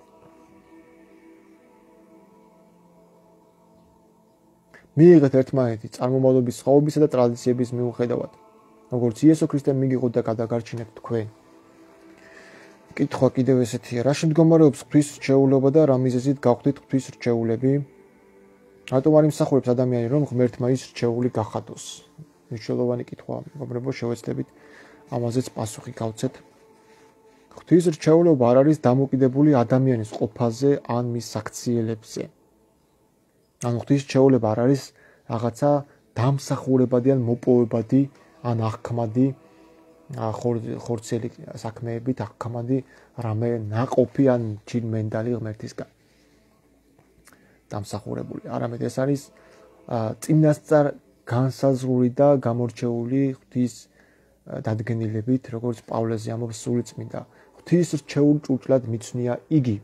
მიიღეთ ერთმანეთი წარმომავლობის სხვაობისა და ტრადიციების მიუხედავად, როგორც იესო ქრისტემ მიგიღოთ და გადაგარჩინეთ თქვენ. კითხვა კიდევ ესეთია, რა შემდგომარეობს ღვთისმრჩეულობა და რა მიზეზით გავხდით ღვთისმრჩეულები? რატომ არ იმსახურებს ადამიანი, რომ ღმერთმა ის რჩეული გახადოს? მნიშვნელოვანი კითხვა, მეგობრებო, შევეცდებით ამაზეც პასუხი გავცეთ. ღვთისმრჩეულობა არ არის დამოკიდებული ადამიანის ყოფაზე ან მის საქციელებზე. ან ღვთისმრჩეულობა არ არის რაღაცა დამსახურებადი ან მოპოვებადი ან აღქმადი ხორცელი საქმეებით აღქმადი რამე ნაყოფი ან ჯინმენდალი ღმერთისგან დამსახურებული. არამედ ეს არის წინასწარ განსაზღვრული და გამორჩეული ღვთის დადგენილებით, როგორც პავლეზე ამბობს სული წმინდა. ღვთისმრჩეულ ჭურჭლად მიცნია იგი.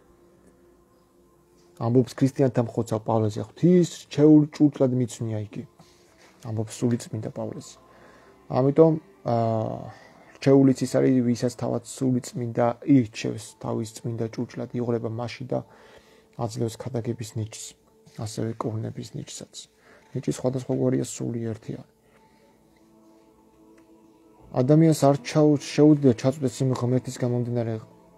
ამბობს ქრისტიანთა მხოცავ პავლეზე, ღვთისმრჩეულ ჭურჭლად მიცნია იგი. ამბობს სული წმინდა პავლეზე. ამიტომ რჩეულიც ის არის, ვისაც თავად სული წმინდა ირჩევს თავის წმინდა ჭურჭლად, იღვრება მასში და აძლევს ქადაგების ნიჭს, ასევე კურნების ნიჭსაც. ნიჭი სხვადასხვაგვარია, სული ერთია. ადამიანს არ შეუძლია ჩაწვდეს იმ ღმერთის გამომდინარე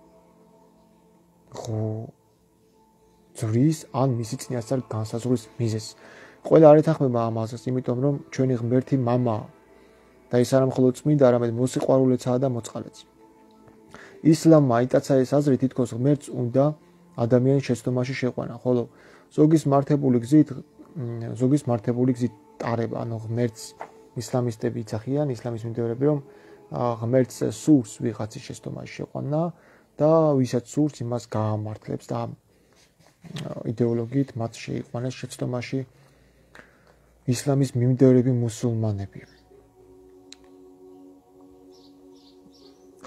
ძვრის ან მისი წინასწარ განსაზღვრის მიზეზს. ყველა არ ეთანხმება ამაზეც, იმიტომ რომ ჩვენი ღმერთი მამაა და ის არა მხოლოდ წმინდა, არამედ მოსიყვარულეცაა და მოწყალეც. ისლამმა იტაცა ეს აზრი, თითქოს ღმერთს უნდა ადამიანის შეცდომაში შეყვანა, ხოლო ზოგის მართებული გზით ტარება, ანუ ღმერთს ისლამისტები იცახიან, ისლამის მიმდევრები, რომ ღმერთს სურს ვიღაცის შეცდომაში შეყვანა და ვისაც სურს იმას გაამართლებს და იდეოლოგიით მათ შეიყვანეს შეცდომაში ისლამის მიმდევრები მუსულმანები.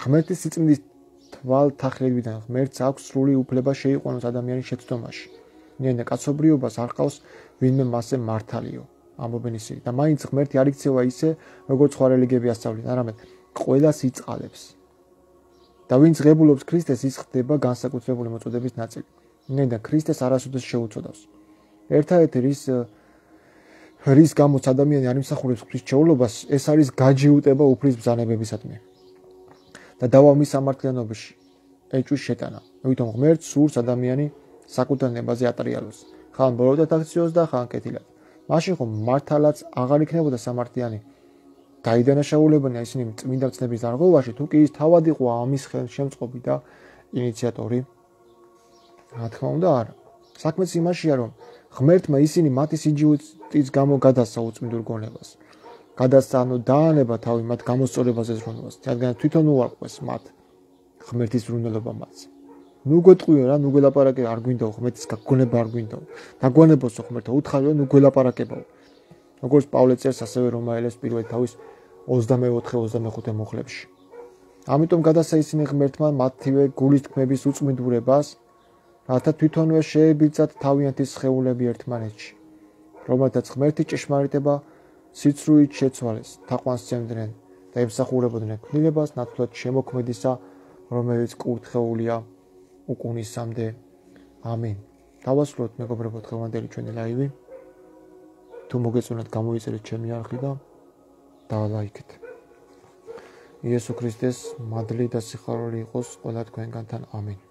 ღმერთის სიწმინდის თვალთახლებიდან ღმერთს აქვს სრული უფლება შეიყვანოს ადამიანის შეცდომაში. ნიენე კაცობრიობას არ ყავს ვინმე მასზე მართალიო. ამბობენ ისინი. და მაინც ღმერთი არ იქცევა ისე, როგორც სხვა რელიგიები ასწავლიან, არამედ ყველას იწყალებს. და ვინც ღებულობს ქრისტეს, ის ხდება განსაკუთრებული მოწოდების ნაწილი. ნიენე ქრისტეს არასოდეს შეუწოდავს. ერთადერთი რის გამოც ადამიანი არ იმსახურებს ღვთისმშეულობას, ეს არის გაჯიუტება უფლის ბრძანებებისადმი. და დავა მის სამართლიანობაში ეჭვის შეტანა. ამიტომ ღმერთს სურს ადამიანი საკუთარ ნებაზე ატრიალოს. ხან ბოროტად აქციოს და ხან კეთილად. მაშინ ხომ მართალაც აღარ იქნებოდა სამართლიანი. დაიდანაშაულებანია ისინი წმინდა მცნების დარღვევაში, თუ კი ის თავად იყო ამის ხელშემწყობი და ინიციატორი. რა თქმა უნდა, არა. საქმეც იმაშია, რომ ღმერთმა ისინი მათი სიჯუტის გამო გადასცა უწმინდურ გონებას. გადასცა, ანუ დაანება თავი მათ გამოსწორებაზე ზრუნვას, რადგან თვითონ უარყვეს მათ ღმერთის ზრუნველობა მათს. ნუ გვეტყვიო რა, ნუ გველაპარაკე, არ გვინდაო ღმერთის გაგონება არ გვინდაო. დაგვანებოსო ღმერთო, უთხარიო, ნუ გველაპარაკებაო. როგორც პავლე წერს ასევე რომაელებს პირველი თავის 24-25 მუხლებში. ამიტომ გადასცა ისინი ღმერთმა მათივე გულის თქმების უწმინდურებას, რათა თვითონვე შეებილწათ თავიანთი სხეულები ერთმანეთში, რომელთაც ღმერთი ჭეშმარიტება სიცრუით შეცვალეს, თაყვანს სცემდნენ და ემსახურებოდნენ ქმნილებას ნათლად შემოქმედისა, რომელიც კურთხეულია უკუნისამდე. ამინ. დავასრულოთ მეგობრებო დღევანდელი ჩვენი ლაივი. თუ მოგეწონათ, გამოიწერეთ ჩემი არხი და დალაიქეთ. იესო ქრისტეს მადლი და სიხარული იყოს ყველა თქვენგანთან. ამინ.